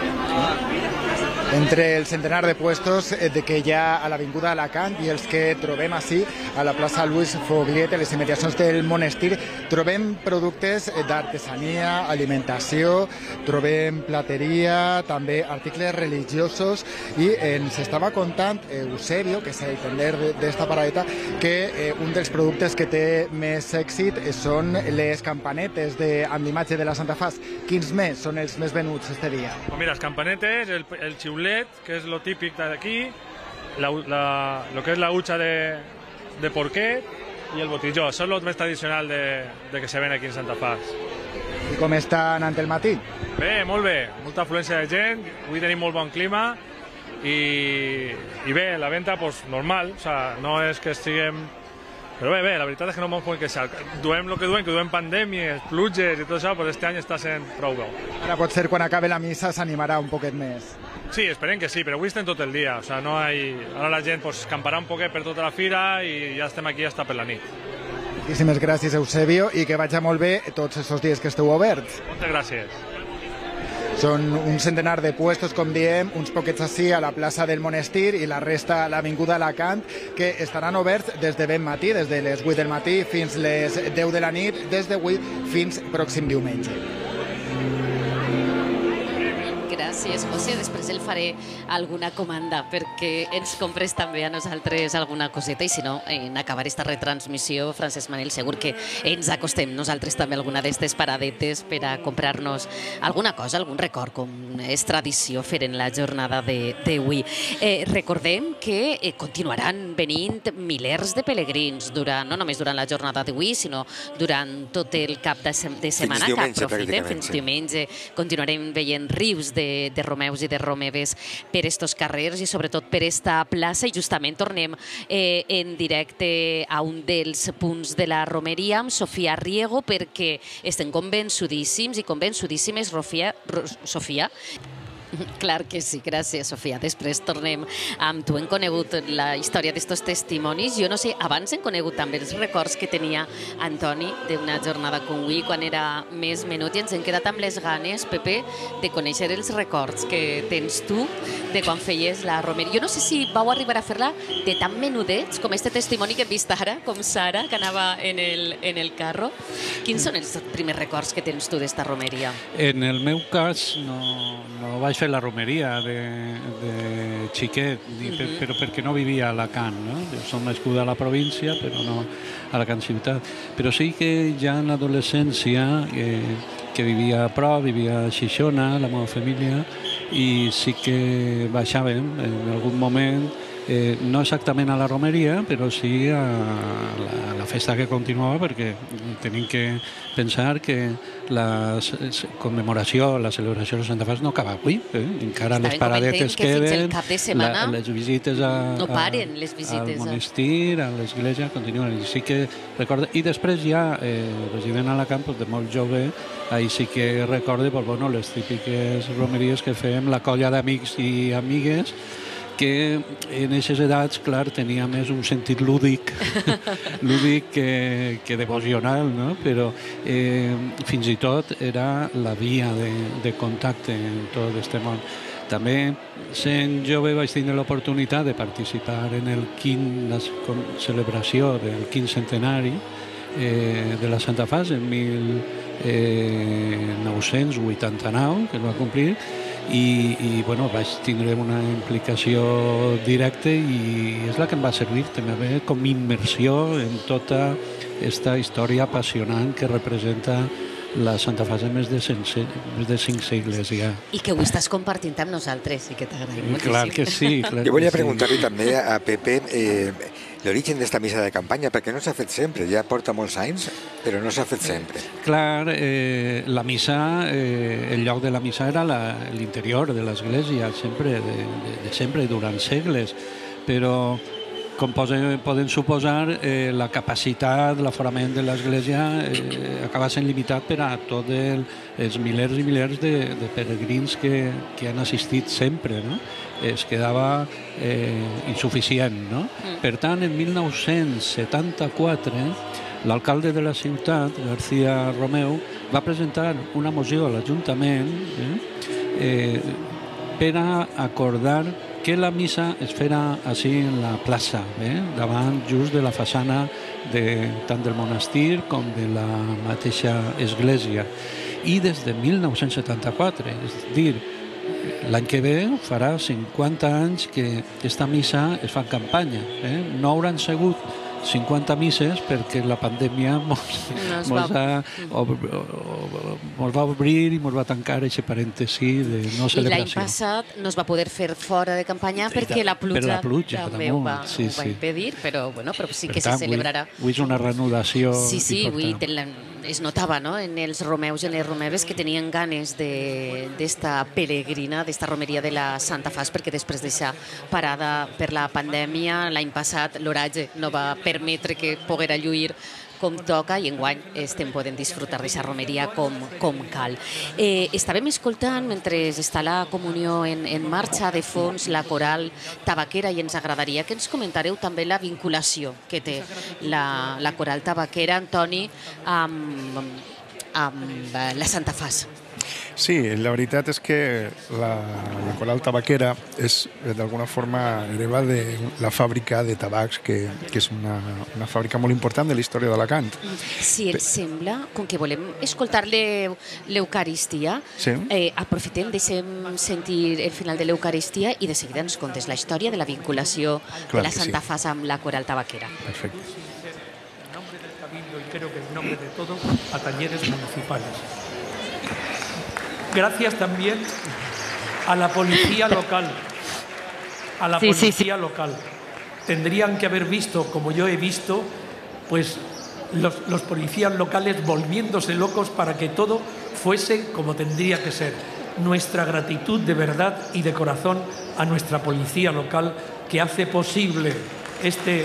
Entre el centenar de puestos de que hi ha a l'Avinguda Alacant i els que trobem així a la plaça Luis Fogliet, a les immediacions del monestir, trobem productes d'artesania, alimentació, trobem plateria, també articles religiosos i ens estava contant Eusebio, que és el tender d'esta paradeta, que un dels productes que té més èxit són les campanetes amb l'imatge de la Santa Faz. Quins més són els més venuts este dia? Pues mira, las campanetes, el, el chiulet, que es lo típico de aquí, la, la, lo que es la hucha de, de porquet y el botilló. Eso es lo más tradicional de, de que se ven aquí en Santa Faz. I com estan ante el matí? Bé, molt bé, molta afluència de gent, avui tenim molt bon clima i, i bé, la venda pues, normal, o sea, no és que estiguem... Però bé, bé, la veritat és que no m'ho puc queixar. Duem el que duem, que duem pandèmies, pluges i tot això, però este any està sent prou bo. Ara pot ser quan acabe la missa s'animarà un poquet més. Sí, esperem que sí, però avui estem tot el dia, o sea, no hay... Ara la gent pues, camparà un poquet per tota la fira i ja estem aquí hasta per la nit. Moltíssimes gràcies, Eusebio, i que vagi molt bé tots aquests dies que esteu oberts. Moltes gràcies. Són un centenar de puestos, com diem, uns poquets així a la plaça del Monestir i la resta a l'Avinguda Alacant, que estaran oberts des de ben matí, des de les vuit del matí fins les deu de la nit, des d'avui fins pròxim diumenge. Gràcies, José. Després el faré alguna comanda perquè ens compres també a nosaltres alguna coseta i si no, en acabar esta retransmissió, Francesc Manel, segur que ens acostem nosaltres també alguna d'estes paradetes per a comprar-nos alguna cosa, algun record, com és tradició fer en la jornada d'avui. Eh, recordem que eh, continuaran venint milers de pelegrins, durant, no només durant la jornada d'avui, sinó durant tot el cap de, se de setmana que aprofitem, fins diumenge. Continuarem veient rius de de romeus i de romeves per estos carrers i sobretot per esta plaça i justament tornem eh, en directe a un dels punts de la romeria amb Sofia Riego perquè estem convençudíssims i convençudíssimes, Sofia, Sofia. Clar que sí, gràcies, Sofia. Després tornem amb tu. Hem conegut la història d'estos testimonis. Jo no sé, abans hem conegut també els records que tenia Antoni d'una jornada com avui, quan era més menut, i ens hem quedat amb les ganes, Pepe, de conèixer els records que tens tu de quan feies la romeria. Jo no sé si vau arribar a fer-la de tan menudets com este testimoni que hem vist ara, com Sara, que anava en el, en el carro. Quins són els primers records que tens tu d'esta romeria? En el meu cas no, no vaig fer la romeria de, de xiquet, ni per, però perquè no vivia a Alacant, no? Som nascuda a la província, però no a Alacant ciutat. Però sí que ja en l'adolescència, eh, que vivia a prop, vivia a Xixona, la meva família, i sí que baixàvem en algun moment, eh, no exactament a la romeria, però sí a la, a la festa que continuava, perquè tenim que pensar que la commemoració, la celebració de Santa Fas no acaba avui, eh? Encara les paradetes que queden, fins el cap de setmana la, les visites a, no paren, les visites al monestir, a l'església, continuen. I sí que recorda, i després ja, eh, resident a Alacant, pues, de molt jove, ahí sí que recorde pues, bueno, les típiques romeries que fem, la colla d'amics i amigues, que en aquestes edats, clar, tenia més un sentit lúdic, lúdic que, que devocional, no? Però eh, fins i tot era la via de, de contacte en tot aquest món. També, sent jove, vaig tenir l'oportunitat de participar en el quin, la celebració del quinze centenari eh, de la Santa Fas en mil nou-cents vuitanta-nou, que es va complir, i, i bueno, vaig tindre una implicació directa i és la que em va servir també com immersió en tota aquesta història apassionant que representa la Santa Fas de més de, més de cinc segles ja. I que ho estàs compartint amb nosaltres i que t'agraïm moltíssim. Clar que sí. Clar jo volia que preguntar-li sí. també a Pepe eh, l'origen d'esta missa de campanya, perquè no s'ha fet sempre, ja porta molts anys, però no s'ha fet sempre. Clar, eh, la missa, eh, el lloc de la missa era l'interior de l'església, sempre, de, de, de sempre, durant segles, però com poden suposar, eh, la capacitat, l'aforament de l'església eh, acaba sent limitat per a tots el, els milers i milers de, de peregrins que, que han assistit sempre, no? Es quedava eh, insuficient, no? Mm. Per tant, en mil nou-cents setanta-quatre, l'alcalde de la ciutat, García Romeu, va presentar una moció a l'Ajuntament eh, eh, per a acordar que la missa es fera així en la plaça, eh? davant just de la façana de, tant del monestir com de la mateixa església. I des de mil nou-cents setanta-quatre, és a dir, l'any que ve farà cinquanta anys que aquesta missa es fa en campanya. Eh? No hauran sigut cinquanta misses perquè la pandèmia mos, no mos, va... Ha, o, o, mos va obrir i mos va tancar aquest parèntesi de no celebració. I l'any passat no es va poder fer fora de campanya perquè la pluja, per la pluja també ho va, sí, ho va impedir, però, bueno, però sí que per tant, se celebrarà. Avui és una reanudació. Sí, sí, avui es notava, no?, en els romeus i en les romeves que tenien ganes d'esta peregrina, d'esta romeria de la Santa Fas, perquè després d'eixa parada per la pandèmia, l'any passat l'oratge no va permetre que poguera lluir com toca i enguany estem podent disfrutar d'aquesta romeria com, com cal. Eh, estàvem escoltant, mentre està la comunió en, en marxa, de fons, la coral tabaquera, i ens agradaria que ens comentareu també la vinculació que té la, la coral tabaquera, Antoni, amb, amb la Santa Fas. Sí, la veritat és que la, la Coral Tabaquera és d'alguna forma hereva de la fàbrica de tabacs, que, que és una, una fàbrica molt important de la història d'Alacant. Si et sembla, com que volem escoltar l'Eucaristia, Sí. eh, aprofitem, deixem sentir el final de l'Eucaristia i de seguida ens contes la història de la vinculació Clar de la que Santa sí. Faz amb la Coral Tabaquera. Perfecte. En nombre del Cabildo y creo que en nombre de todo, a Talleres Municipales. Gracias también a la policía local. A la Sí, sí, policía local. Tendrían que haber visto, como yo he visto, pues los, los policías locales volviéndose locos para que todo fuese como tendría que ser. Nuestra gratitud de verdad y de corazón a nuestra policía local que hace posible este,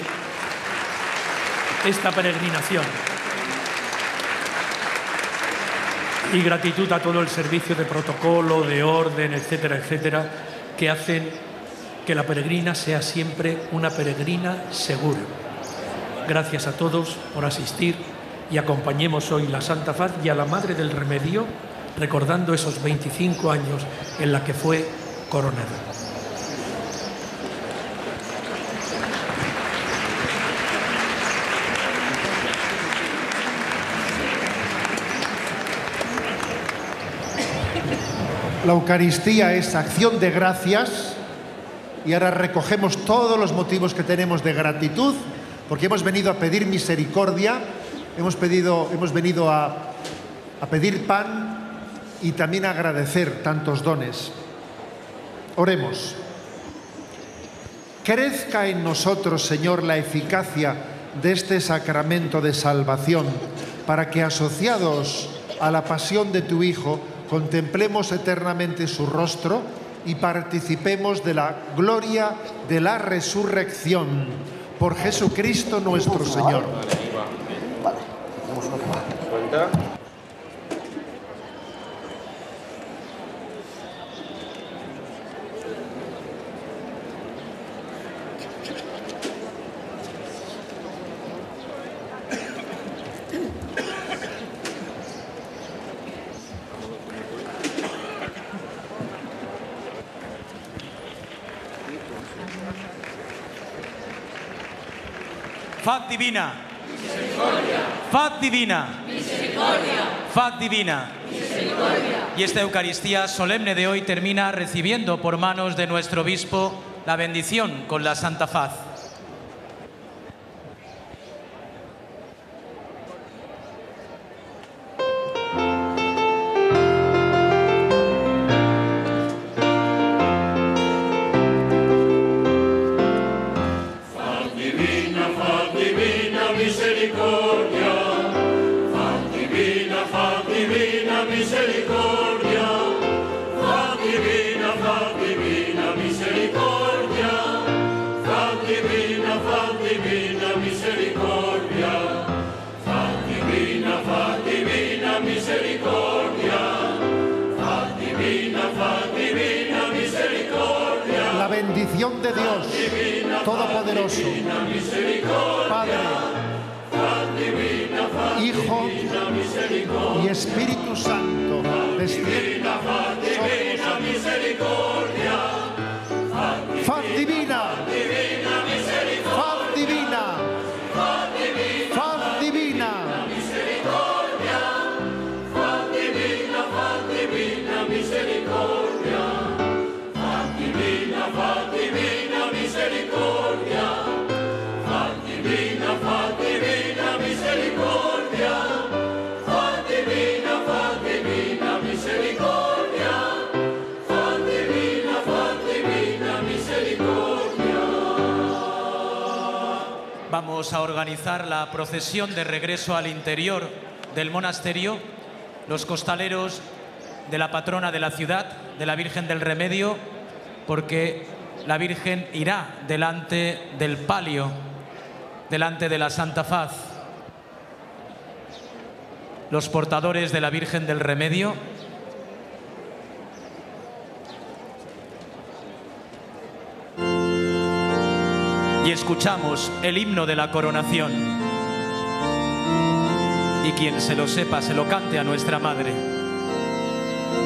esta peregrinación. Y gratitud a todo el servicio de protocolo, de orden, etcétera, etcétera, que hacen que la peregrina sea siempre una peregrina segura. Gracias a todos por asistir y acompañemos hoy la Santa Faz y a la Madre del Remedio, recordando esos veinticinco años en la que fue coronada. La Eucaristía es acción de gracias y ahora recogemos todos los motivos que tenemos de gratitud porque hemos venido a pedir misericordia, hemos, pedido, hemos venido a, a pedir pan y también a agradecer tantos dones. Oremos. Crezca en nosotros, Señor, la eficacia de este sacramento de salvación para que, asociados a la pasión de tu Hijo, contemplemos eternamente su rostro y participemos de la gloria de la resurrección. Por Jesucristo nuestro Señor. Vale, tenemos una cuenta. Faz divina. Misericordia. Faz divina. Misericordia. Faz divina. Misericordia. Y esta Eucaristía solemne de hoy termina recibiendo por manos de nuestro obispo la bendición con la Santa Faz. Faz divina, faz divina misericordia. Faz divina, faz divina misericordia. Faz divina, faz divina misericordia. Faz divina, faz divina misericordia. Faz divina, faz divina misericordia. Faz divina, faz divina misericordia. La bendición de Dios Todopoderoso, Padre, Hijo y Espíritu Santo, descienda sobre vosotros. Faz divina, faz divina, faz divina. Vamos a organizar la procesión de regreso al interior del monasterio. Los costaleros de la patrona de la ciudad, de la Virgen del Remedio, porque la Virgen irá delante del palio, delante de la Santa Faz. Los portadores de la Virgen del Remedio. Y escuchamos el himno de la coronación. Y quien se lo sepa, se lo cante a nuestra Madre.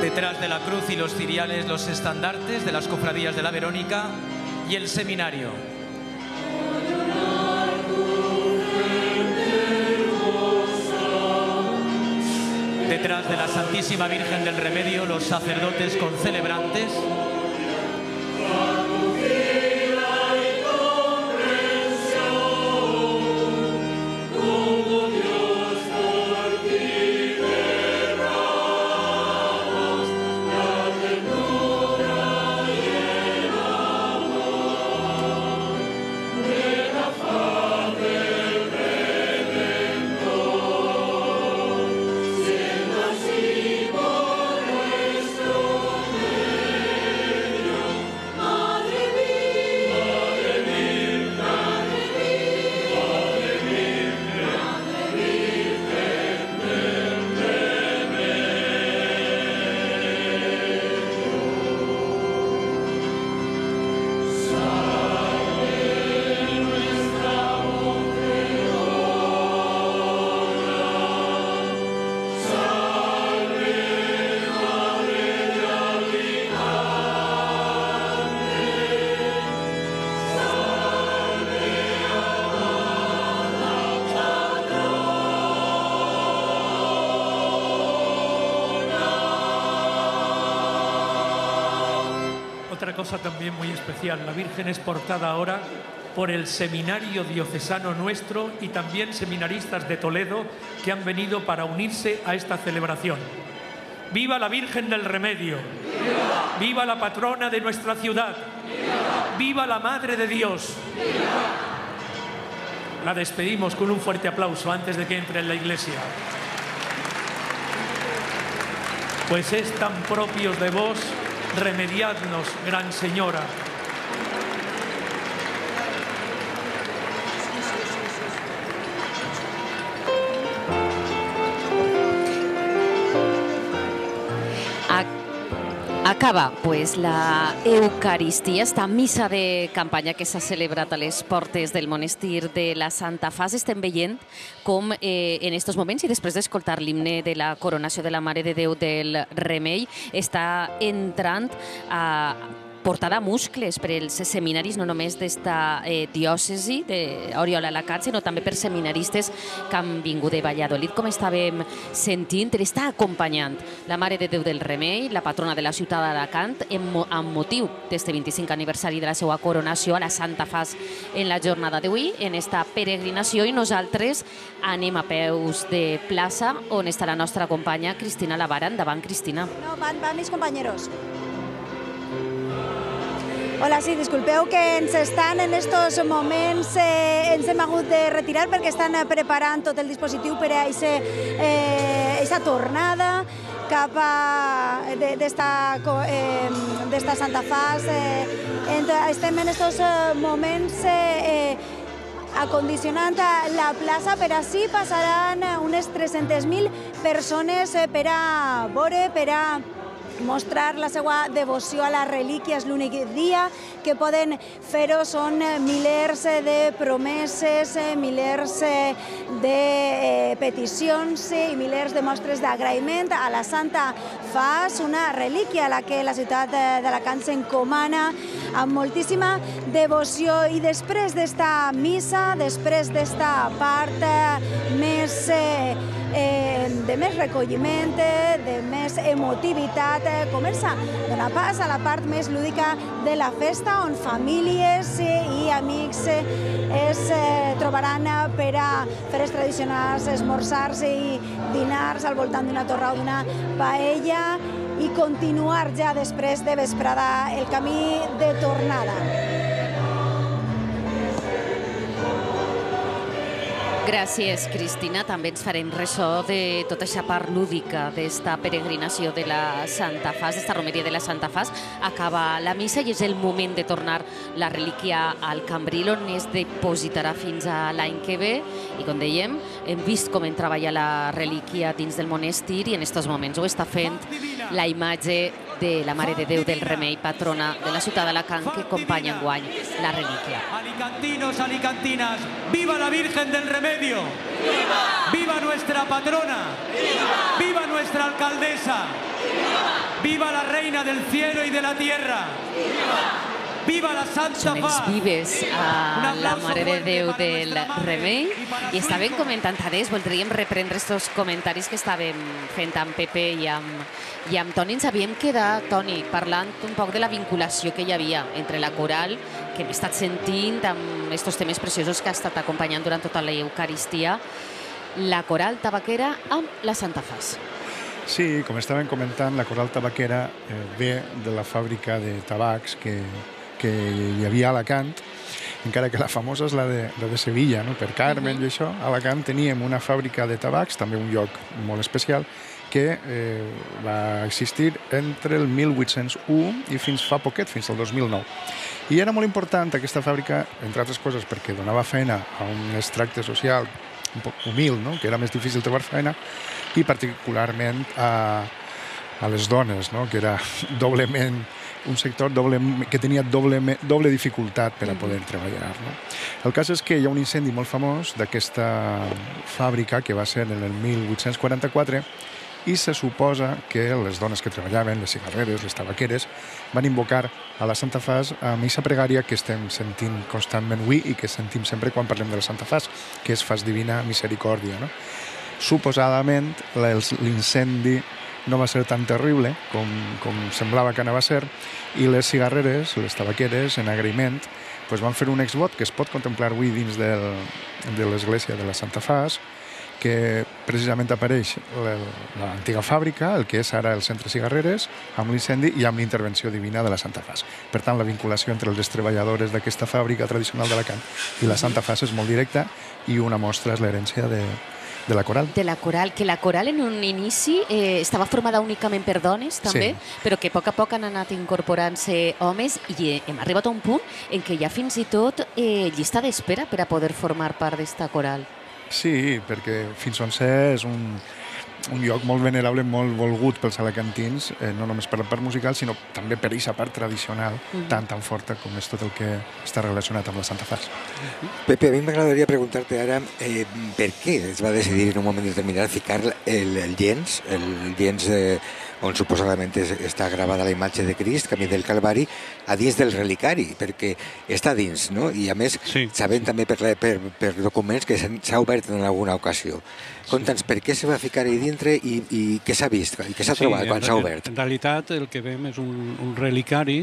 Detrás de la cruz y los ciriales, los estandartes de las cofradías de la Verónica y el seminario. Detrás de la Santísima Virgen del Remedio, los sacerdotes concelebrantes. Otra cosa también muy especial, la Virgen es portada ahora por el Seminario Diocesano nuestro y también seminaristas de Toledo que han venido para unirse a esta celebración. ¡Viva la Virgen del Remedio! ¡Viva, ¡Viva la patrona de nuestra ciudad! ¡Viva, ¡Viva la Madre de Dios! ¡Viva! La despedimos con un fuerte aplauso antes de que entre en la iglesia. Pues es tan propios de vos, remediadnos, Gran Señora. Acaba pues, la Eucaristia, esta missa de campanya que s'ha celebrat a les portes del monestir de la Santa Fas. Estem veient com eh, en estos moments, i després d'escoltar l'himne de la coronació de la Mare de Déu del Remei, està entrant a portada a muscles per als seminaris, no només d'esta eh, diòcesi d'Oriola-Alacant, sinó també per seminaristes que han vingut de Valladolid. Com estàvem sentint, l'està acompanyant la Mare de Déu del Remei, la patrona de la ciutat d'Alacant, amb motiu d'este vint-i-cinc aniversari de la seva coronació a la Santa Fas en la jornada d'avui, en esta peregrinació, i nosaltres anem a peus de plaça, on està la nostra companya Cristina Lavara. Endavant, Cristina. No, van, van mis compañeros. Hola, sí, disculpeu que ens estan en estos moments, eh, ens hem hagut de retirar perquè estan preparant tot el dispositiu per a aquesta eh, tornada cap a d'esta eh, Santa Fas. Eh, estem en estos moments eh, acondicionant la plaça, per així passaran unes tres-centes mil persones per a veure, per a mostrar la seva devoció a la relíquia. És l'únic dia que poden fer-ho. Són milers de promeses, milers de peticions i milers de mostres d'agraïment a la Santa Fas, una relíquia a la que la ciutat d'Alacant s'encomana amb moltíssima devoció. I després d'esta missa, després d'esta part més de més recolliment, de més emotivitat, comença a donar pas a la part més lúdica de la festa, on famílies i amics es trobaran per a fer els tradicionals esmorzars i dinars al voltant d'una torra o d'una paella i continuar ja després de vesprada el camí de tornada. Gràcies, Cristina. També ens farem ressò de tota aquesta part lúdica d'esta peregrinació de la Santa Fas, d'esta romeria de la Santa Fas. Acaba la missa i és el moment de tornar la relíquia al Cambril, on es depositarà fins a l'any que ve. I com dèiem, hem vist com en treballa la relíquia dins del monestir i en aquests moments ho està fent la imatge de la Mare de Déu del Remei, patrona de la ciutat d'Alacant, que acompanya enguany la relíquia. Alicantinos, alicantinas, ¡viva la Virgen del Remedio! ¡Viva! ¡Viva nuestra patrona! ¡Viva! ¡Viva nuestra alcaldesa! ¡Viva! Viva la reina del cielo y de la tierra. Viva la Santa Són els Faz. vives a la Mare de Déu del Remei i estàvem comentant, Tadés, voldríem reprendre aquests comentaris que estàvem fent amb Pepe i amb, i amb Toni. Ens havíem quedat, Toni, parlant un poc de la vinculació que hi havia entre la coral, que hem estat sentint amb aquests temes preciosos que ha estat acompanyant durant tota l'Eucaristia, la coral tabaquera amb la Santa Faz. Sí, com estàvem comentant, la coral tabaquera eh, ve de la fàbrica de tabacs que, que hi havia a Alacant, encara que la famosa és la de, la de Sevilla, no? Per Carmen uh -huh. i això. A Alacant teníem una fàbrica de tabacs, també un lloc molt especial, que eh, va existir entre el mil vuit-cents u i fins fa poquet, fins al dos mil nou. I era molt important aquesta fàbrica, entre altres coses, perquè donava feina a un extracte social un poc humil, no? Que era més difícil trobar feina, i particularment a, a les dones, no? Que era doblement un sector doble, que tenia doble, doble dificultat per a poder treballar. No? El cas és que hi ha un incendi molt famós d'aquesta fàbrica que va ser en el mil vuit-cents quaranta-quatre i se suposa que les dones que treballaven, les cigarreres, les tabaqueres, van invocar a la Santa Faz a missa pregària que estem sentint constantment avui i que sentim sempre quan parlem de la Santa Faz, que és Faz Divina Misericòrdia. No? Suposadament, l'incendi no va ser tan terrible com, com semblava que anava a ser, i les cigarreres, les tabaqueres, en agraïment, doncs van fer un exvot que es pot contemplar avui dins del, de l'església de la Santa Faz, que precisament apareix l'antiga fàbrica, el que és ara el centre cigarreres, amb l'incendi i amb l'intervenció divina de la Santa Faz. Per tant, la vinculació entre les treballadores d'aquesta fàbrica tradicional d'Alacant i la Santa Faz és molt directa, i una mostra és l'herència de, de la coral. De la coral, que la coral en un inici eh, estava formada únicament per dones, també, sí. Però que a poc a poc han anat incorporant-se homes i eh, hem arribat a un punt en què hi ha fins i tot eh, llista d'espera per a poder formar part d'esta coral. Sí, perquè fins on sé és un, un lloc molt venerable, molt volgut pels alacantins, eh, no només per la part musical, sinó també per aquesta part tradicional, mm. tan, tan forta com és tot el que està relacionat amb la Santa Faz. Pepe, a mi m'agradaria preguntar-te ara eh, per què es va decidir en un moment determinat ficar el, el llenç, el llenç eh, on suposadament està gravada la imatge de Crist, Camí del Calvari, a dins del relicari, perquè està dins, no? I a més, sí. Sabem també per, per, per documents que s'ha obert en alguna ocasió. Conta'ns per què se va ficar ahí dintre i, i què s'ha vist, i què s'ha sí, trobat quan s'ha obert. En realitat el que veiem és un, un relicari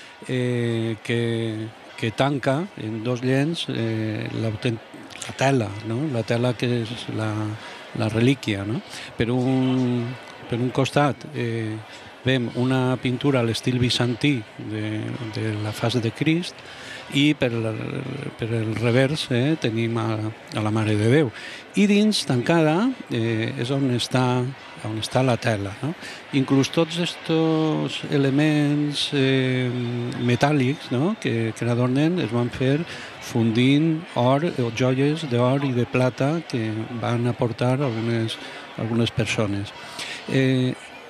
eh, que, que tanca en dos llenç eh, la, la tela, no? La tela que és la, la relíquia, no? Per un... Per un costat eh, veiem una pintura a l'estil bizantí de, de la Faz de Crist i per, la, per el revers eh, tenim a, a la Mare de Déu. I dins, tancada, eh, és on està, on està la tela. No? Inclús tots aquests elements eh, metàl·lics, no? que, que l'adornen es van fer fundint or o joies d'or i de plata que van aportar algunes, algunes persones. Eh,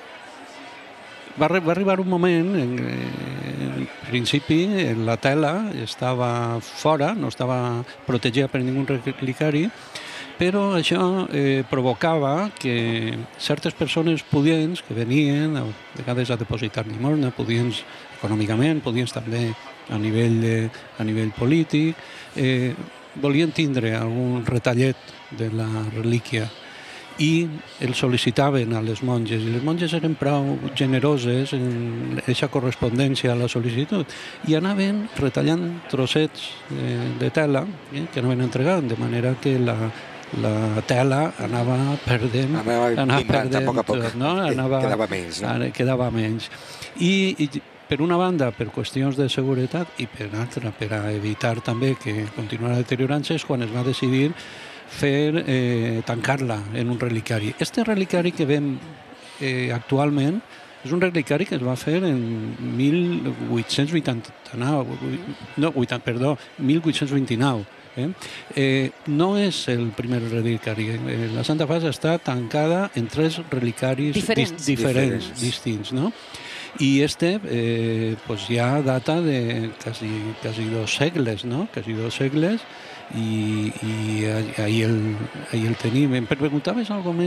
va, va arribar un moment en, en principi la tela estava fora, no estava protegida per ningú relicari, però això eh, provocava que certes persones pudients que venien a vegades a depositar limosna, pudients econòmicament, pudients també a nivell, de, a nivell polític, eh, volien tindre algun retallet de la relíquia i el sol·licitaven a les monges, i les monges eren prou generoses en aquesta correspondència a la sol·licitud i anaven retallant trossets eh, de tela eh, que anaven entregant, de manera que la, la tela anava perdent, anava, anava perdent, a poc a poc, no? Anava, quedava menys. No? Quedava menys. I, i per una banda, per qüestions de seguretat, i per altra, per a evitar també que continuara deteriorant-se, és quan es va decidir fer eh, tancar-la en un relicari. Este relicari que veiem eh, actualment és un relicari que es va fer en mil vuit-cents vuitanta-nou, no, vuitanta, perdó, mil vuit-cents vint-i-nou. Eh? Eh, no és el primer relicari. Eh, la Santa Faz està tancada en tres relicaris diferents, dis, diferents, diferents. distints, no? I este eh, pues ja data de quasi, quasi dos segles, no? Quasi dos segles, i, i ahí, el, ahí el tenim. Em preguntaves algo més?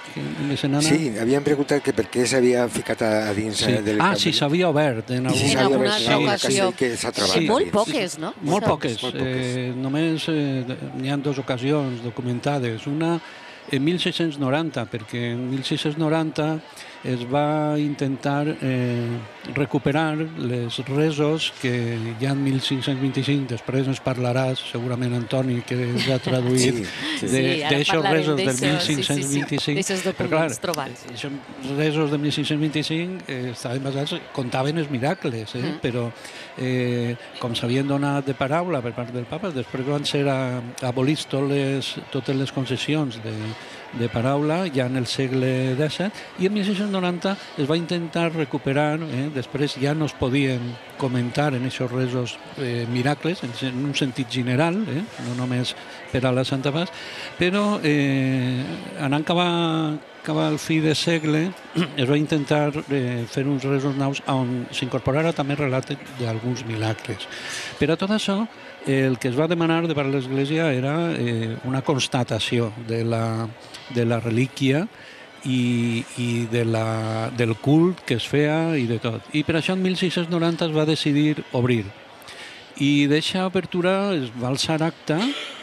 Sí, havien preguntat que per què s'havia ficat a dins sí. del... Ah, si s'havia obert en, algun... en alguna sí, ocasió. Que s'ha trobat. Sí, molt poques, no? Molt poques. Molt poques. Eh, només eh, n'hi ha dues ocasions documentades. Una en mil sis-cents noranta, perquè en mil sis-cents noranta es va intentar eh, recuperar les resos que ja en mil cinc-cents vint-i-cinc, després ens parlaràs segurament Antoni, que ens ha traduït sí, sí. d'aixòs resos del mil cinc-cents vint-i-cinc. D'aixòs documents trobats. Aquests resos del mil cinc-cents vint-i-cinc eh, estaven basats, contaven els miracles, eh? mm. però eh, com s'havien donat de paraula per part del papa, després van ser abolits totes, totes les concessions de de paraula ja en el segle disset i en mil sis-cents noranta es va intentar recuperar, eh? després ja no es podien comentar en aquests resos eh, miracles en un sentit general, eh? no només per a la Santa Fas, però eh, anant cap, a, cap al fi de segle es va intentar eh, fer uns resos nous on s'incorporara també relat d'alguns miracles. Per a tot això, el que es va demanar de part de l'Església era eh, una constatació de la, de la relíquia i, i de la, del cult que es feia i de tot. I per això en mil sis-cents noranta es va decidir obrir. I d'aquesta obertura es va alçar acta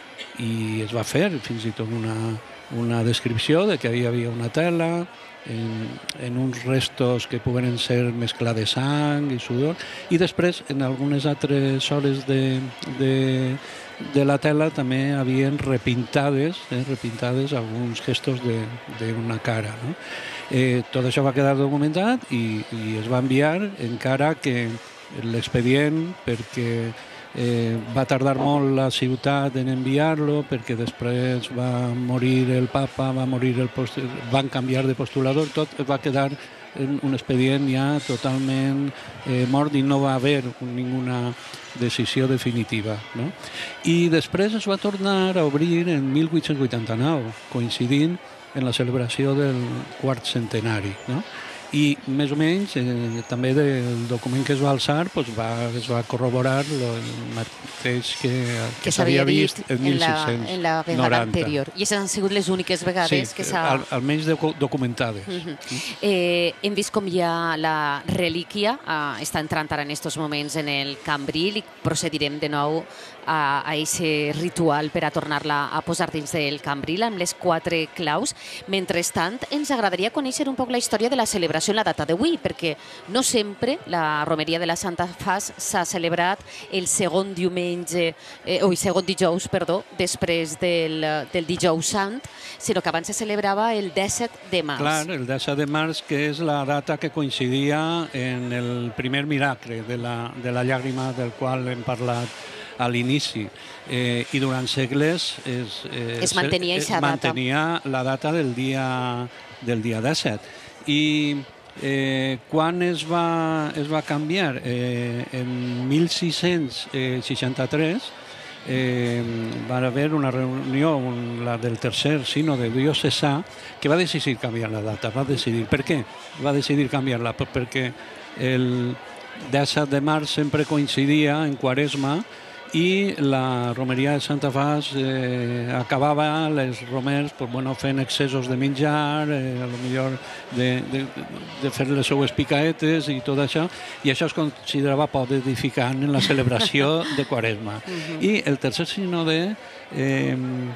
i es va fer fins i tot una, una descripció de que hi havia una tela en, en uns restos que pogueren ser mesclar de sang i sudor, i després en algunes altres hores de, de, de la tela també havien repintades, eh, repintades alguns gestos d'una cara. No? Eh, tot això va quedar documentat i, i es va enviar, encara que l'expedient, perquè Eh, va tardar molt la ciutat en enviar-lo, perquè després va morir el papa, va morir el post... van canviar de postulador, tot va quedar en un expedient ja totalment eh, mort i no va haver ninguna decisió definitiva. No? I després es va tornar a obrir en mil vuit-cents vuitanta-nou, coincidint en la celebració del quart centenari. No? I més o menys eh, també del document que es va alçar pues, va, es va corroborar el mateix que, que s'havia vist en mil sis-cents noranta. En la vegada anterior. I aquestes han sigut les úniques vegades sí, que s'ha... Al, almenys documentades. Uh -huh. eh, hem vist com ja la relíquia eh, està entrant ara en aquests moments en el Cambril i procedirem de nou a aquest ritual per a tornar-la a posar dins del Cambril amb les quatre claus. Mentrestant, ens agradaria conèixer un poc la història de la celebració en la data d'avui, perquè no sempre la romeria de la Santa Fas s'ha celebrat el segon diumenge, eh, oi, segon dijous, perdó, després del, del dijous sant, sinó que abans se celebrava el disset de març. Clar, el disset de març, que és la data que coincidia en el primer miracle de la, de la llàgrima del qual hem parlat a l'inici, eh, i durant segles es, eh, es mantenia, es, es mantenia la data del dia, del dia disset. I eh, quan es va, es va canviar? Eh, en mil sis-cents seixanta-tres eh, va haver una reunió, un, la del tercer sínode diocesà, que va decidir canviar la data. Va decidir. Per què va decidir canviar-la? Perquè el disset de març sempre coincidia en Quaresma i la romeria de Santa Fas eh, acabava les romers pues, bueno, fent excessos de menjar, eh, a lo millor de, de, de fer les seues picaetes i tot això, i això es considerava poc edificant en la celebració de Quaresma. Uh-huh. I el tercer sínode eh,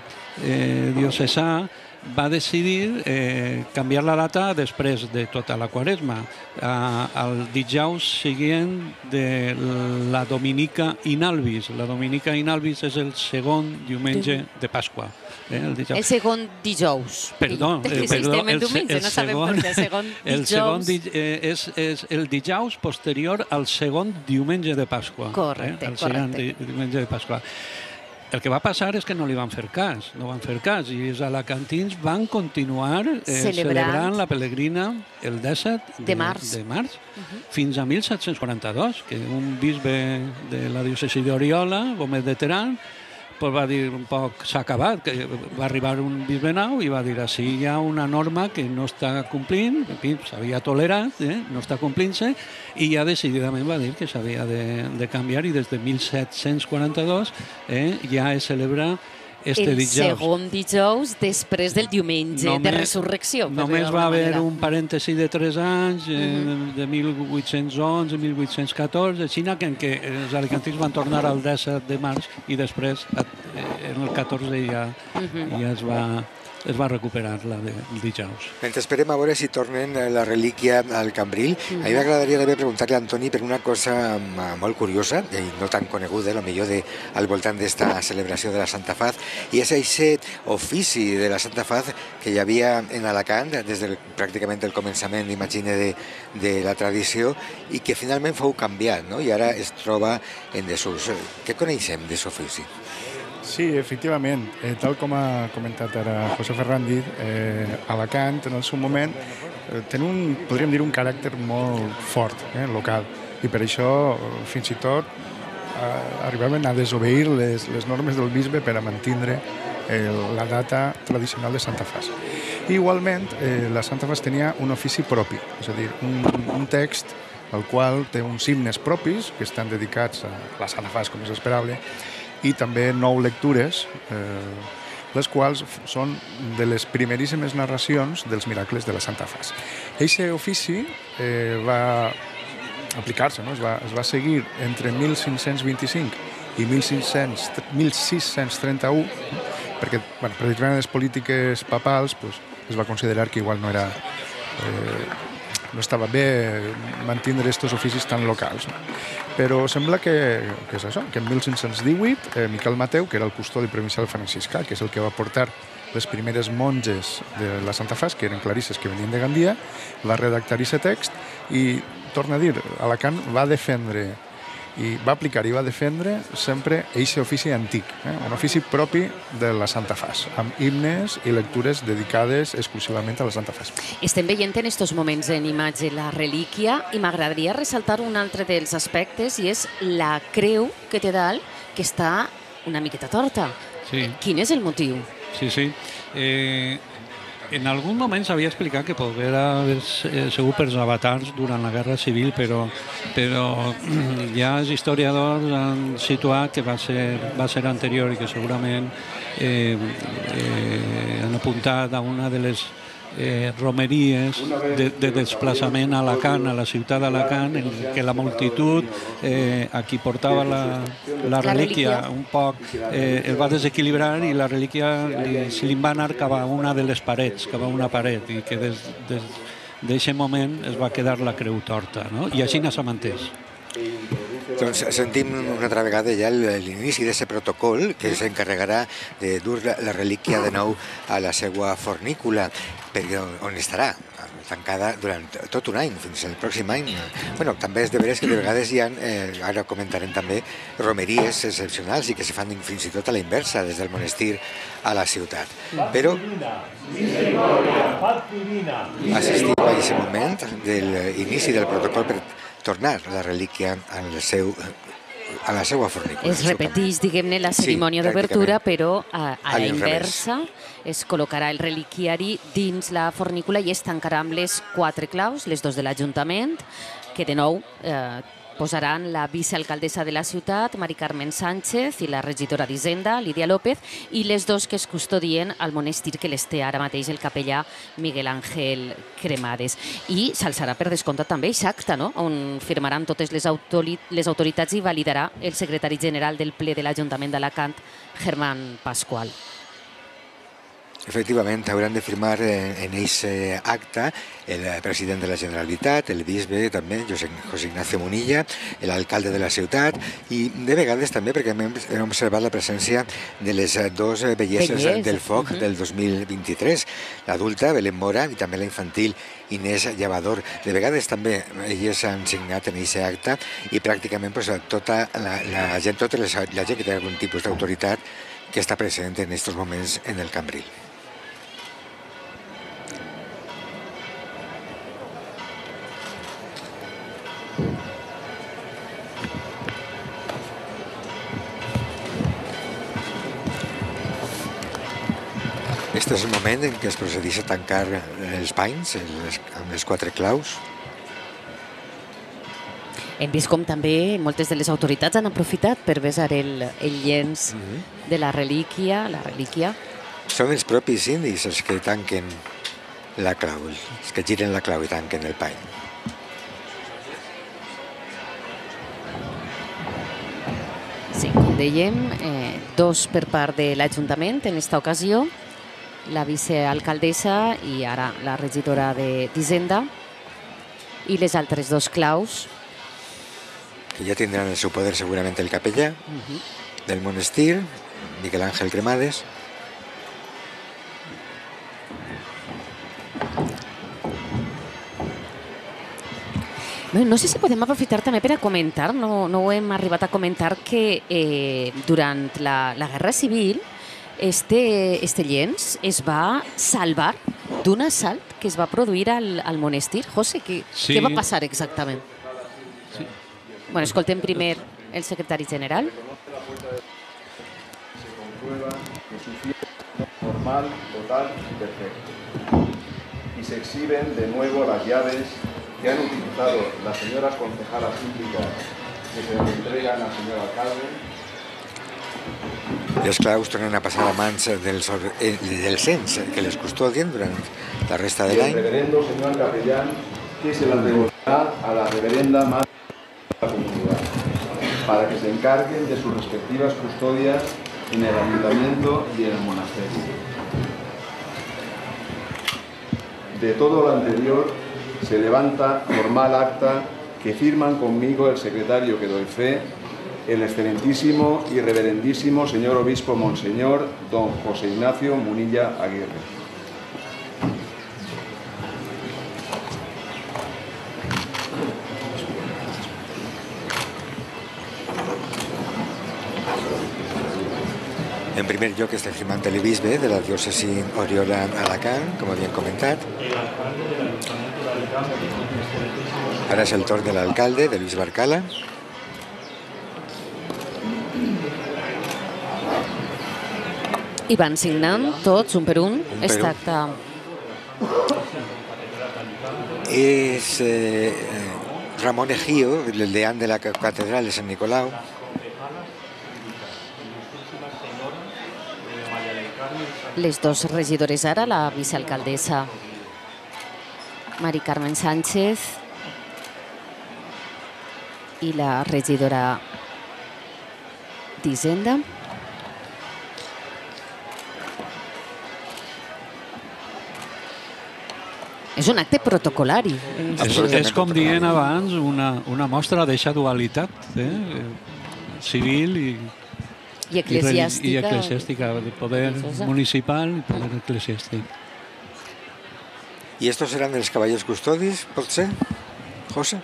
eh, diocesà va decidir eh, canviar la data després de tota la Quaresma, eh, el dijous següent de la Dominica in Albis. La Dominica in Albis és el segon diumenge de Pasqua. Eh, el, el segon dijous. Perdó, eh, perdó el, el, diumenge, no sabem per què, el segon dijous. El segon di, eh, és, és el dijous posterior al segon diumenge de Pasqua. Correcte, eh, el correcte. El diumenge de Pasqua. El que va passar és que no li van fer cas, no van fer cas, i els alacantins van continuar eh, celebrant. celebrant la Pelegrina el disset de, de març, de març uh -huh. fins a mil set-cents quaranta-dos, que un bisbe de la diòcesi d'Oriola, Gómez de Terán, pues va dir un poc, s'ha acabat, que va arribar un bisbe nou i va dir, així hi ha una norma que no està complint, s'havia tolerat, eh, no està complint-se, i ja decididament va dir que s'havia de, de canviar, i des de mil set-cents quaranta-dos eh, ja es celebra este el dijous. segon dijous després del diumenge només, de resurrecció. Només va haver un parèntesi de tres anys, eh, uh-huh. de mil vuit-cents onze a mil vuit-cents catorze, a Xina, en què els alicantins van tornar al disset de març i després, en el catorze, ja, uh-huh. ja es va... es va recuperar la del dijous. Mentre esperem a veure si tornen la relíquia al Cambril, mm. a mi m'agradaria també preguntar-li a Antoni per una cosa molt curiosa, i no tan coneguda, a lo millor de, al voltant d'esta celebració de la Santa Faz, i és aquest ofici de la Santa Faz que hi havia en Alacant des del, pràcticament el començament, imagine, de, de la tradició, i que finalment fou canviat, no? I ara es troba en desús. Què coneixem d'aquest ofici? Sí, efectivament, eh, tal com ha comentat ara José Fernández, eh, Alacant en el seu moment eh, té un, podríem dir, un caràcter molt fort, eh, local, i per això fins i tot eh, arribaven a desobeir les, les normes del bisbe per a mantindre eh, la data tradicional de Santa Faz. I igualment, eh, la Santa Faz tenia un ofici propi, és a dir, un, un text el qual té uns himnes propis que estan dedicats a la Santa Faz, com és esperable, i també nou lectures, eh, les quals són de les primeríssimes narracions dels miracles de la Santa Faz. Aquest ofici eh, va aplicar-se, no? es, va, es va seguir entre mil cinc-cents vint-i-cinc i mil sis-cents trenta-u, perquè bueno, per determinades polítiques papals pues, es va considerar que igual no era... Eh, no estava bé mantindre aquests oficis tan locals. No? Però sembla que, que és això, que en mil cinc-cents divuit eh, Miquel Mateu, que era el custodi provincial franciscà, que és el que va portar les primeres monges de la Santa Faz, que eren clarisses que venien de Gandia, va redactar aquest text i, torna a dir, Alacant va defendre i va aplicar i va defendre sempre aquest ofici antic, eh? un ofici propi de la Santa Faz, amb himnes i lectures dedicades exclusivament a la Santa Faz. Estem veient en aquests moments en imatge la relíquia i m'agradaria ressaltar un altre dels aspectes i és la creu que té dalt, que està una miqueta torta. Sí. Quin és el motiu? Sí, sí. Eh, en algun moment s'havia explicat que poguera haver sigut pels avatars durant la Guerra Civil, però, però ja els historiadors han situat que va ser, va ser anterior i que segurament eh, eh, han apuntat a una de les eh, romeries de, de desplaçament a Alacant, a la ciutat d'Alacant, en què la multitud eh, a qui portava la, la relíquia un poc eh, el va desequilibrar i la relíquia li, se li va anar cap a una de les parets, cap a una paret, i que des, des d'aquest moment es va quedar la creu torta, no? I així s'ha mantès. Doncs sentim una altra vegada ja l'inici d'aquest protocol que s'encarregarà de dur la relíquia de nou a la seva fornícula, perquè on estarà tancada durant tot un any, fins al pròxim any. Bueno, també és de veres que de vegades hi ha, eh, ara comentarem també, romeries excepcionals i que se fan fins i tot a la inversa, des del monestir a la ciutat. Però assistim a aquest moment de l'inici del protocol per tornar la relíquia al seu, a la seva fornícula. Es repeteix, diguem-ne, la cerimònia sí, d'obertura, però a, a la inversa es col·locarà el reliquiari dins la fornícula i es tancarà amb les quatre claus, les dos de l'Ajuntament, que de nou eh, posaran la vicealcaldessa de la ciutat, Mari Carmen Sánchez, i la regidora d'Hisenda, Lídia López, i les dos que es custodien al monestir que les té ara mateix el capellà Miguel Ángel Cremades. I s'alçarà per descomptat també aquest acte, no? On firmaran totes les, les autoritats i validarà el secretari general del ple de l'Ajuntament d'Alacant, Germán Pascual. Efectivament, hauran de firmar en aquest acte el president de la Generalitat, el bisbe també, José Ignacio Munilla, l'alcalde de la ciutat, i de vegades també perquè hem observat la presència de les dues belleses del foc del dos mil vint-i-tres, l'adulta, Belén Mora, i també la infantil, Inés Llavador. De vegades també elles han signat en aquest acte i pràcticament tota la gent, tota la gent que té algun tipus d'autoritat que està present en aquests moments en el Cambril. Aquest és el moment en què es procedeix a tancar els panys amb les quatre claus. Hem vist com també moltes de les autoritats han aprofitat per besar el, el llenç de la relíquia, la relíquia. Són els propis indis els que tanquen la clau, els que giren la clau i tanquen el pany. Sí, com dèiem, eh, dos per part de l'Ajuntament en aquesta ocasió, la vicealcaldessa i ara la regidora d'Hisenda, i les altres dos claus. Que ja tindran el seu poder segurament el capellà del monestir, Miquel Àngel Cremades. No sé si podem aprofitar també per a comentar, no, no ho hem arribat a comentar, que eh, durant la, la Guerra Civil este, este llenç es va salvar d'un assalt que es va produir al, al monestir. José, què, Sí. què va passar exactament? Sí. Bueno, escoltem primer el secretari general. Se comprueba que su fiesta es normal, total y perfecta. Y se exhiben de nuevo las llaves que han utilizado las señoras concejalas públicas que se les entregan al señor alcalde. Les claus tornen a passar a mans dels, eh, del cens que les custodien durant la resta de Y el l'any. reverendo señor capellán que se las devolverá a la reverenda madre de la comunidad para que se encarguen de sus respectivas custodias en el ayuntamiento y en el monasterio. De todo lo anterior se levanta formal acta que firman conmigo el secretario que doy fe, el excelentísimo y reverendísimo señor obispo monseñor don José Ignacio Munilla Aguirre. En primer lloc està firmant el bisbe de la diòcesi Oriola-Alacant, com havien comentat. Ara és el torn de l'alcalde, de Lluís Barcala. I van signant tots, un per un, Un per es un. tracta... És eh, Ramón Ejío, el deán de la catedral de Sant Nicolau. Les dos regidores ara, la vicealcaldessa Mari Carmen Sánchez i la regidora d'Hisenda. És un acte protocolari. És, és com dient abans, una, una mostra d'aquesta dualitat eh? civil i, I eclesiàstica. I eclesiàstica, de poder religiosa. municipal i poder eclesiàstic. I estos seran els caballos custodis, pot ser, José?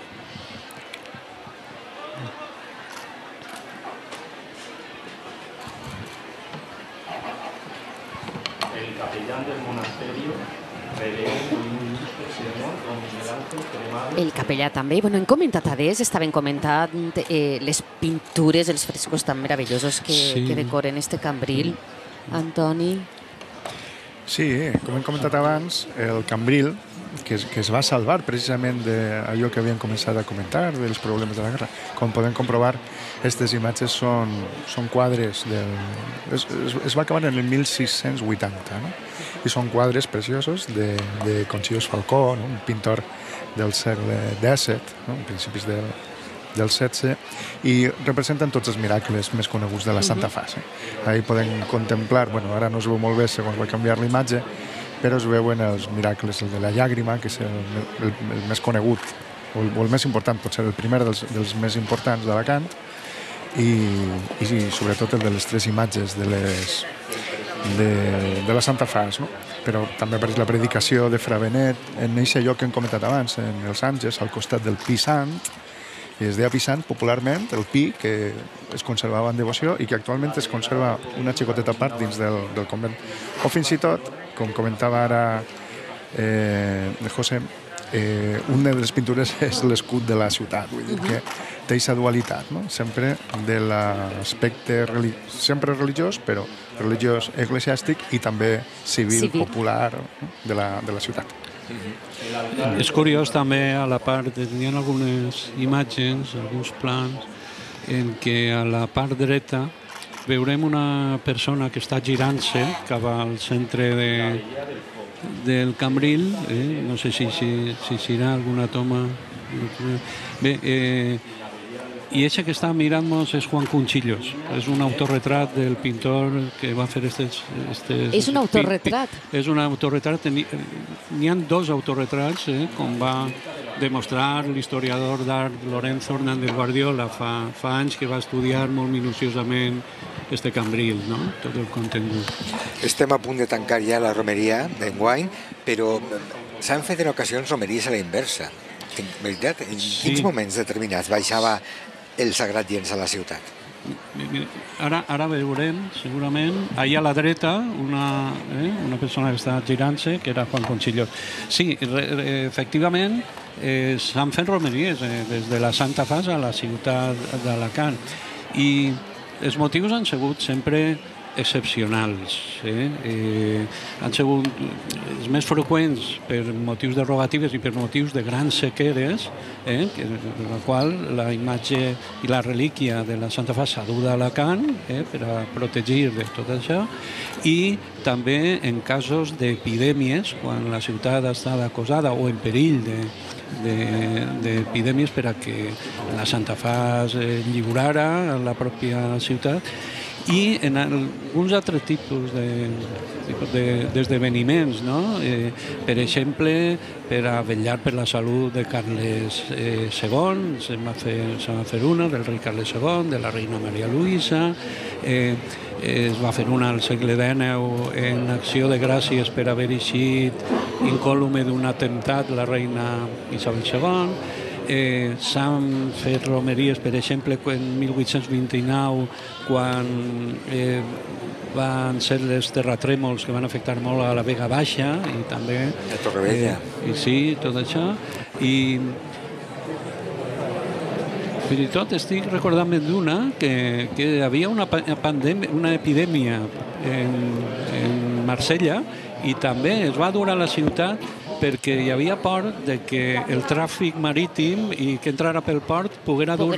El capellán del monasterio, reverendo ilustre señor don Miguel Ángel Cremades. El capellà també. Bueno, hem comentat a Des, estaven comentant eh, les pintures, els frescos tan meravellosos que, Sí. que decoren este cambril. Antoni. Sí, com hem comentat abans, el cambril, que es, que es va salvar precisament d'allò que havien començat a comentar, dels problemes de la guerra. Com podem comprovar, aquestes imatges són, són quadres del... Es, es, es va acabar en el mil sis-cents vuitanta, no? I són quadres preciosos de, de Concilius Falcó, no? Un pintor del segle dèsset, no? Principis del, del setze, i representen tots els miracles més coneguts de la Santa Fas. Eh? Ahí podem contemplar, bueno, ara no es veu molt bé segons va canviar l'imatge, però es veuen els miracles, el de la llàgrima, que és el, el, el més conegut, o el, o el més important, potser el primer dels, dels més importants d'Alacant, i, i sobretot el de les tres imatges de, les, de, de la Santa Fas, no? Però també apareix la predicació de Fra Benet en aquest lloc que hem comentat abans, en els Àngels, al costat del Pi Sant, i es deia Pi Sant popularment, el Pi, que es conservava en devoció i que actualment es conserva una xicoteta part dins del, del convent. O fins i tot, com comentava ara eh, José, eh, una de les pintures és l'escut de la ciutat, vull dir que té aquesta dualitat, no? Sempre de l'aspecte religi sempre religiós, però religiós eclesiàstic i també civil, Civil. popular, no? de, la, de la ciutat. És curiós també a la part, hi ha algunes imatges, alguns plans, en què a la part dreta veurem una persona que està girant-se cap al centre de, del Cambril, eh? No sé si, si, si serà alguna toma. Bé, eh, i ese que està mirant-nos és Juan Conchillos, és un autorretrat del pintor que va fer estes... estes és un autorretrat? És un autorretrat, n'hi ha dos autorretrats, eh, com va demostrar l'historiador d'art Lorenzo Hernández Guardiola fa, fa anys, que va estudiar molt minuciosament este Cambril, no? Tot el contingut. Estem a punt de tancar ja la romeria d'enguany, però s'han fet en ocasions romeries a la inversa. En veritat, en quins Sí. moments determinats baixava el Sagrat Llenç a la ciutat? Ara, ara veurem, segurament, allà a la dreta, una, eh, una persona que està girant-se, que era Juan Conchillos. Sí, re, re, efectivament, eh, s'han fet romeries eh, des de la Santa Fas a la ciutat d'Alacant. I els motius han sigut sempre excepcionals. Eh? Eh, han sigut els més freqüents per motius de rogatives i per motius de grans sequeres, eh? que, en la qual la imatge i la relíquia de la Santa Fa s'ha dut a Alacant, eh? per a protegir de tot això, i també en casos d'epidèmies, quan la ciutat està acosada o en perill de d'epidèmies, per a que la Santa Fa es lliurara a la pròpia ciutat, i en alguns altres tipus d'esdeveniments, no? Eh, per exemple, per a vetllar per la salut de Carles eh, segon, se'n va, va fer una, del rei Carles segon, de la reina Maria Luisa, eh, es va fer una al segle dènou en acció de gràcies per haver eixit incòlume d'un atemptat la reina Isabel segon. Eh, S'han fet romeries, per exemple, en mil vuit-cents vint-i-nou, quan eh, van ser els terratrèmols que van afectar molt a la Vega Baixa i també... A Torrevella. Eh, I sí, tot això. I fins i tot estic recordant-me d'una que, que hi havia una, pandèmia, una epidèmia en, en Marsella i també es va dur a la ciutat perquè hi havia por de que el tràfic marítim i que entrara pel port poguera dur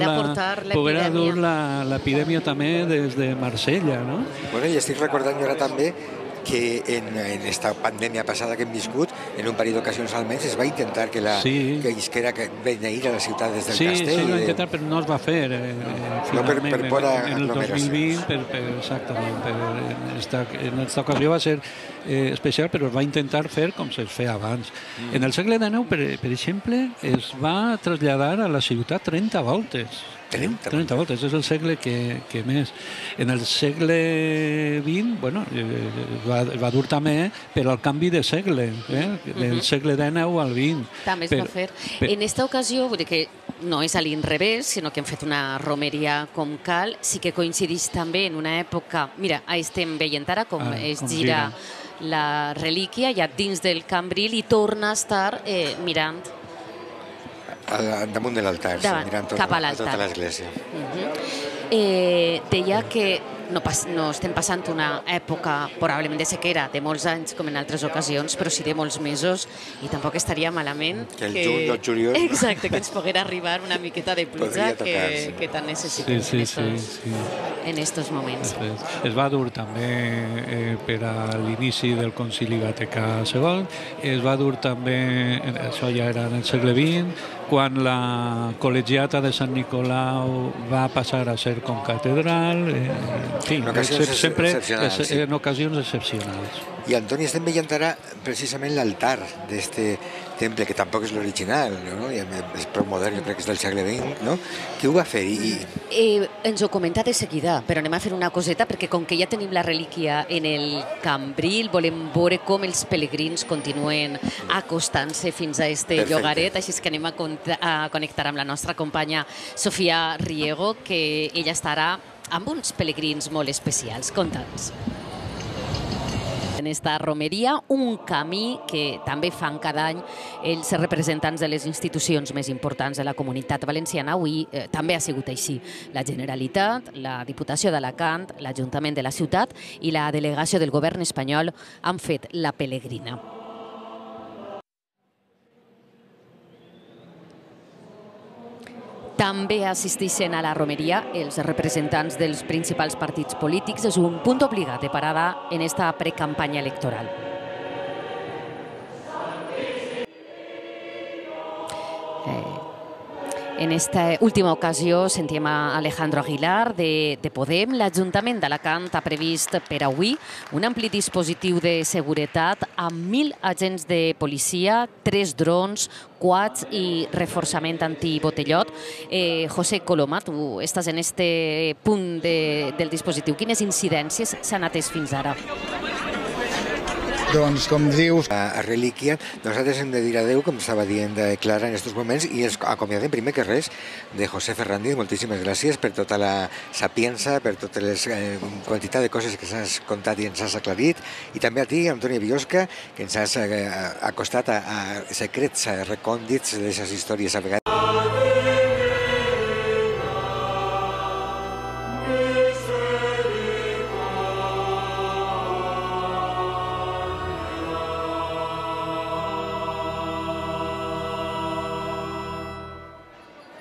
l'epidèmia també des de Marsella, no? Bueno, i estic recordant ara també que en, en esta pandèmia passada que hem viscut, en un parell d'ocasions almenys, es va intentar que la sí. que isquera que beneir a la ciutat des del sí, castell. Sí, sí, va de... intentar, però no es va fer. Eh, no per, per por a en el dos mil vint, per, per, exactament. Per, en, esta, en esta ocasió va ser eh, especial, però es va intentar fer com se feia abans. Mm. En el segle dènou, per, per exemple, es va traslladar a la ciutat trenta voltes. trenta, trenta voltes, és el segle que, que més. En el segle vint, bueno, eh, va, va dur també per al canvi de segle, eh? del segle dènou al vint. També es per, va fer. Per... En esta ocasió, vull dir que no és a l'inrevés, sinó que hem fet una romeria com cal, sí que coincideix també en una època... Mira, estem veient ara com ah, es com gira, gira la relíquia ja dins del Cambril i torna a estar eh, mirant al damunt de l'altar, sí, mirant tot, cap a, a tota l'església. Uh -huh. eh, deia que no, pas, no estem passant una època probablement de sequera de molts anys com en altres ocasions, però sí de molts mesos, i tampoc estaria malament que el juny o el juliol exacte, que ens poguera arribar una miqueta de pluja que, que tant necessitem sí, sí, en, estos, sí, sí. en estos moments. Es va dur també eh, per a l'inici del Concili Vaticà segon, es va dur també, això ja era en el segle vint, quan la col·legiata de Sant Nicolau va passar a ser com catedral, eh, en fi, en ocasions sempre excepcionals, es, sí. en ocasions excepcionals. I Antoni, estem veient ara precisament l'altar d'este temple, que tampoc és l'original, no? És prou modern, jo crec que és del segle vint, no? Qui ho va fer? I... Eh, ens ho comenta de seguida, però anem a fer una coseta, perquè com que ja tenim la relíquia en el Cambril, volem veure com els pelegrins continuen acostant-se fins a este Perfecte. llogaret, així que anem a, a connectar amb la nostra companya Sofia Riego, que ella estarà amb uns pelegrins molt especials. Conta'ns. En esta romeria, un camí que també fan cada any els representants de les institucions més importants de la comunitat valenciana. Avui eh, també ha sigut així. La Generalitat, la Diputació d'Alacant, l'Ajuntament de la ciutat i la delegació del govern espanyol han fet la pelegrina. També assisteixen a la romeria els representants dels principals partits polítics. És un punt obligat de parada en esta precampanya electoral. En esta última ocasió sentíem a Alejandro Aguilar de, de Podem. L'Ajuntament d'Alacant ha previst per avui un ampli dispositiu de seguretat amb mil agents de policia, tres drons, quads i reforçament antibotellot. Eh, José Coloma, tu estàs en este punt de, del dispositiu. Quines incidències s'han atès fins ara? Doncs, com dius... A, a relíquia, nosaltres hem de dir adeu, com estava dient Clara en aquests moments, i els acomiadem primer que res de José Ferrandiz. Moltíssimes gràcies per tota la sapiença, per tota la eh, quantitat de coses que s'has contat i ens has aclarit, i també a ti, Antoni Biosca, que ens has eh, acostat a, a secrets recòndits d'aquestes històries a vegades.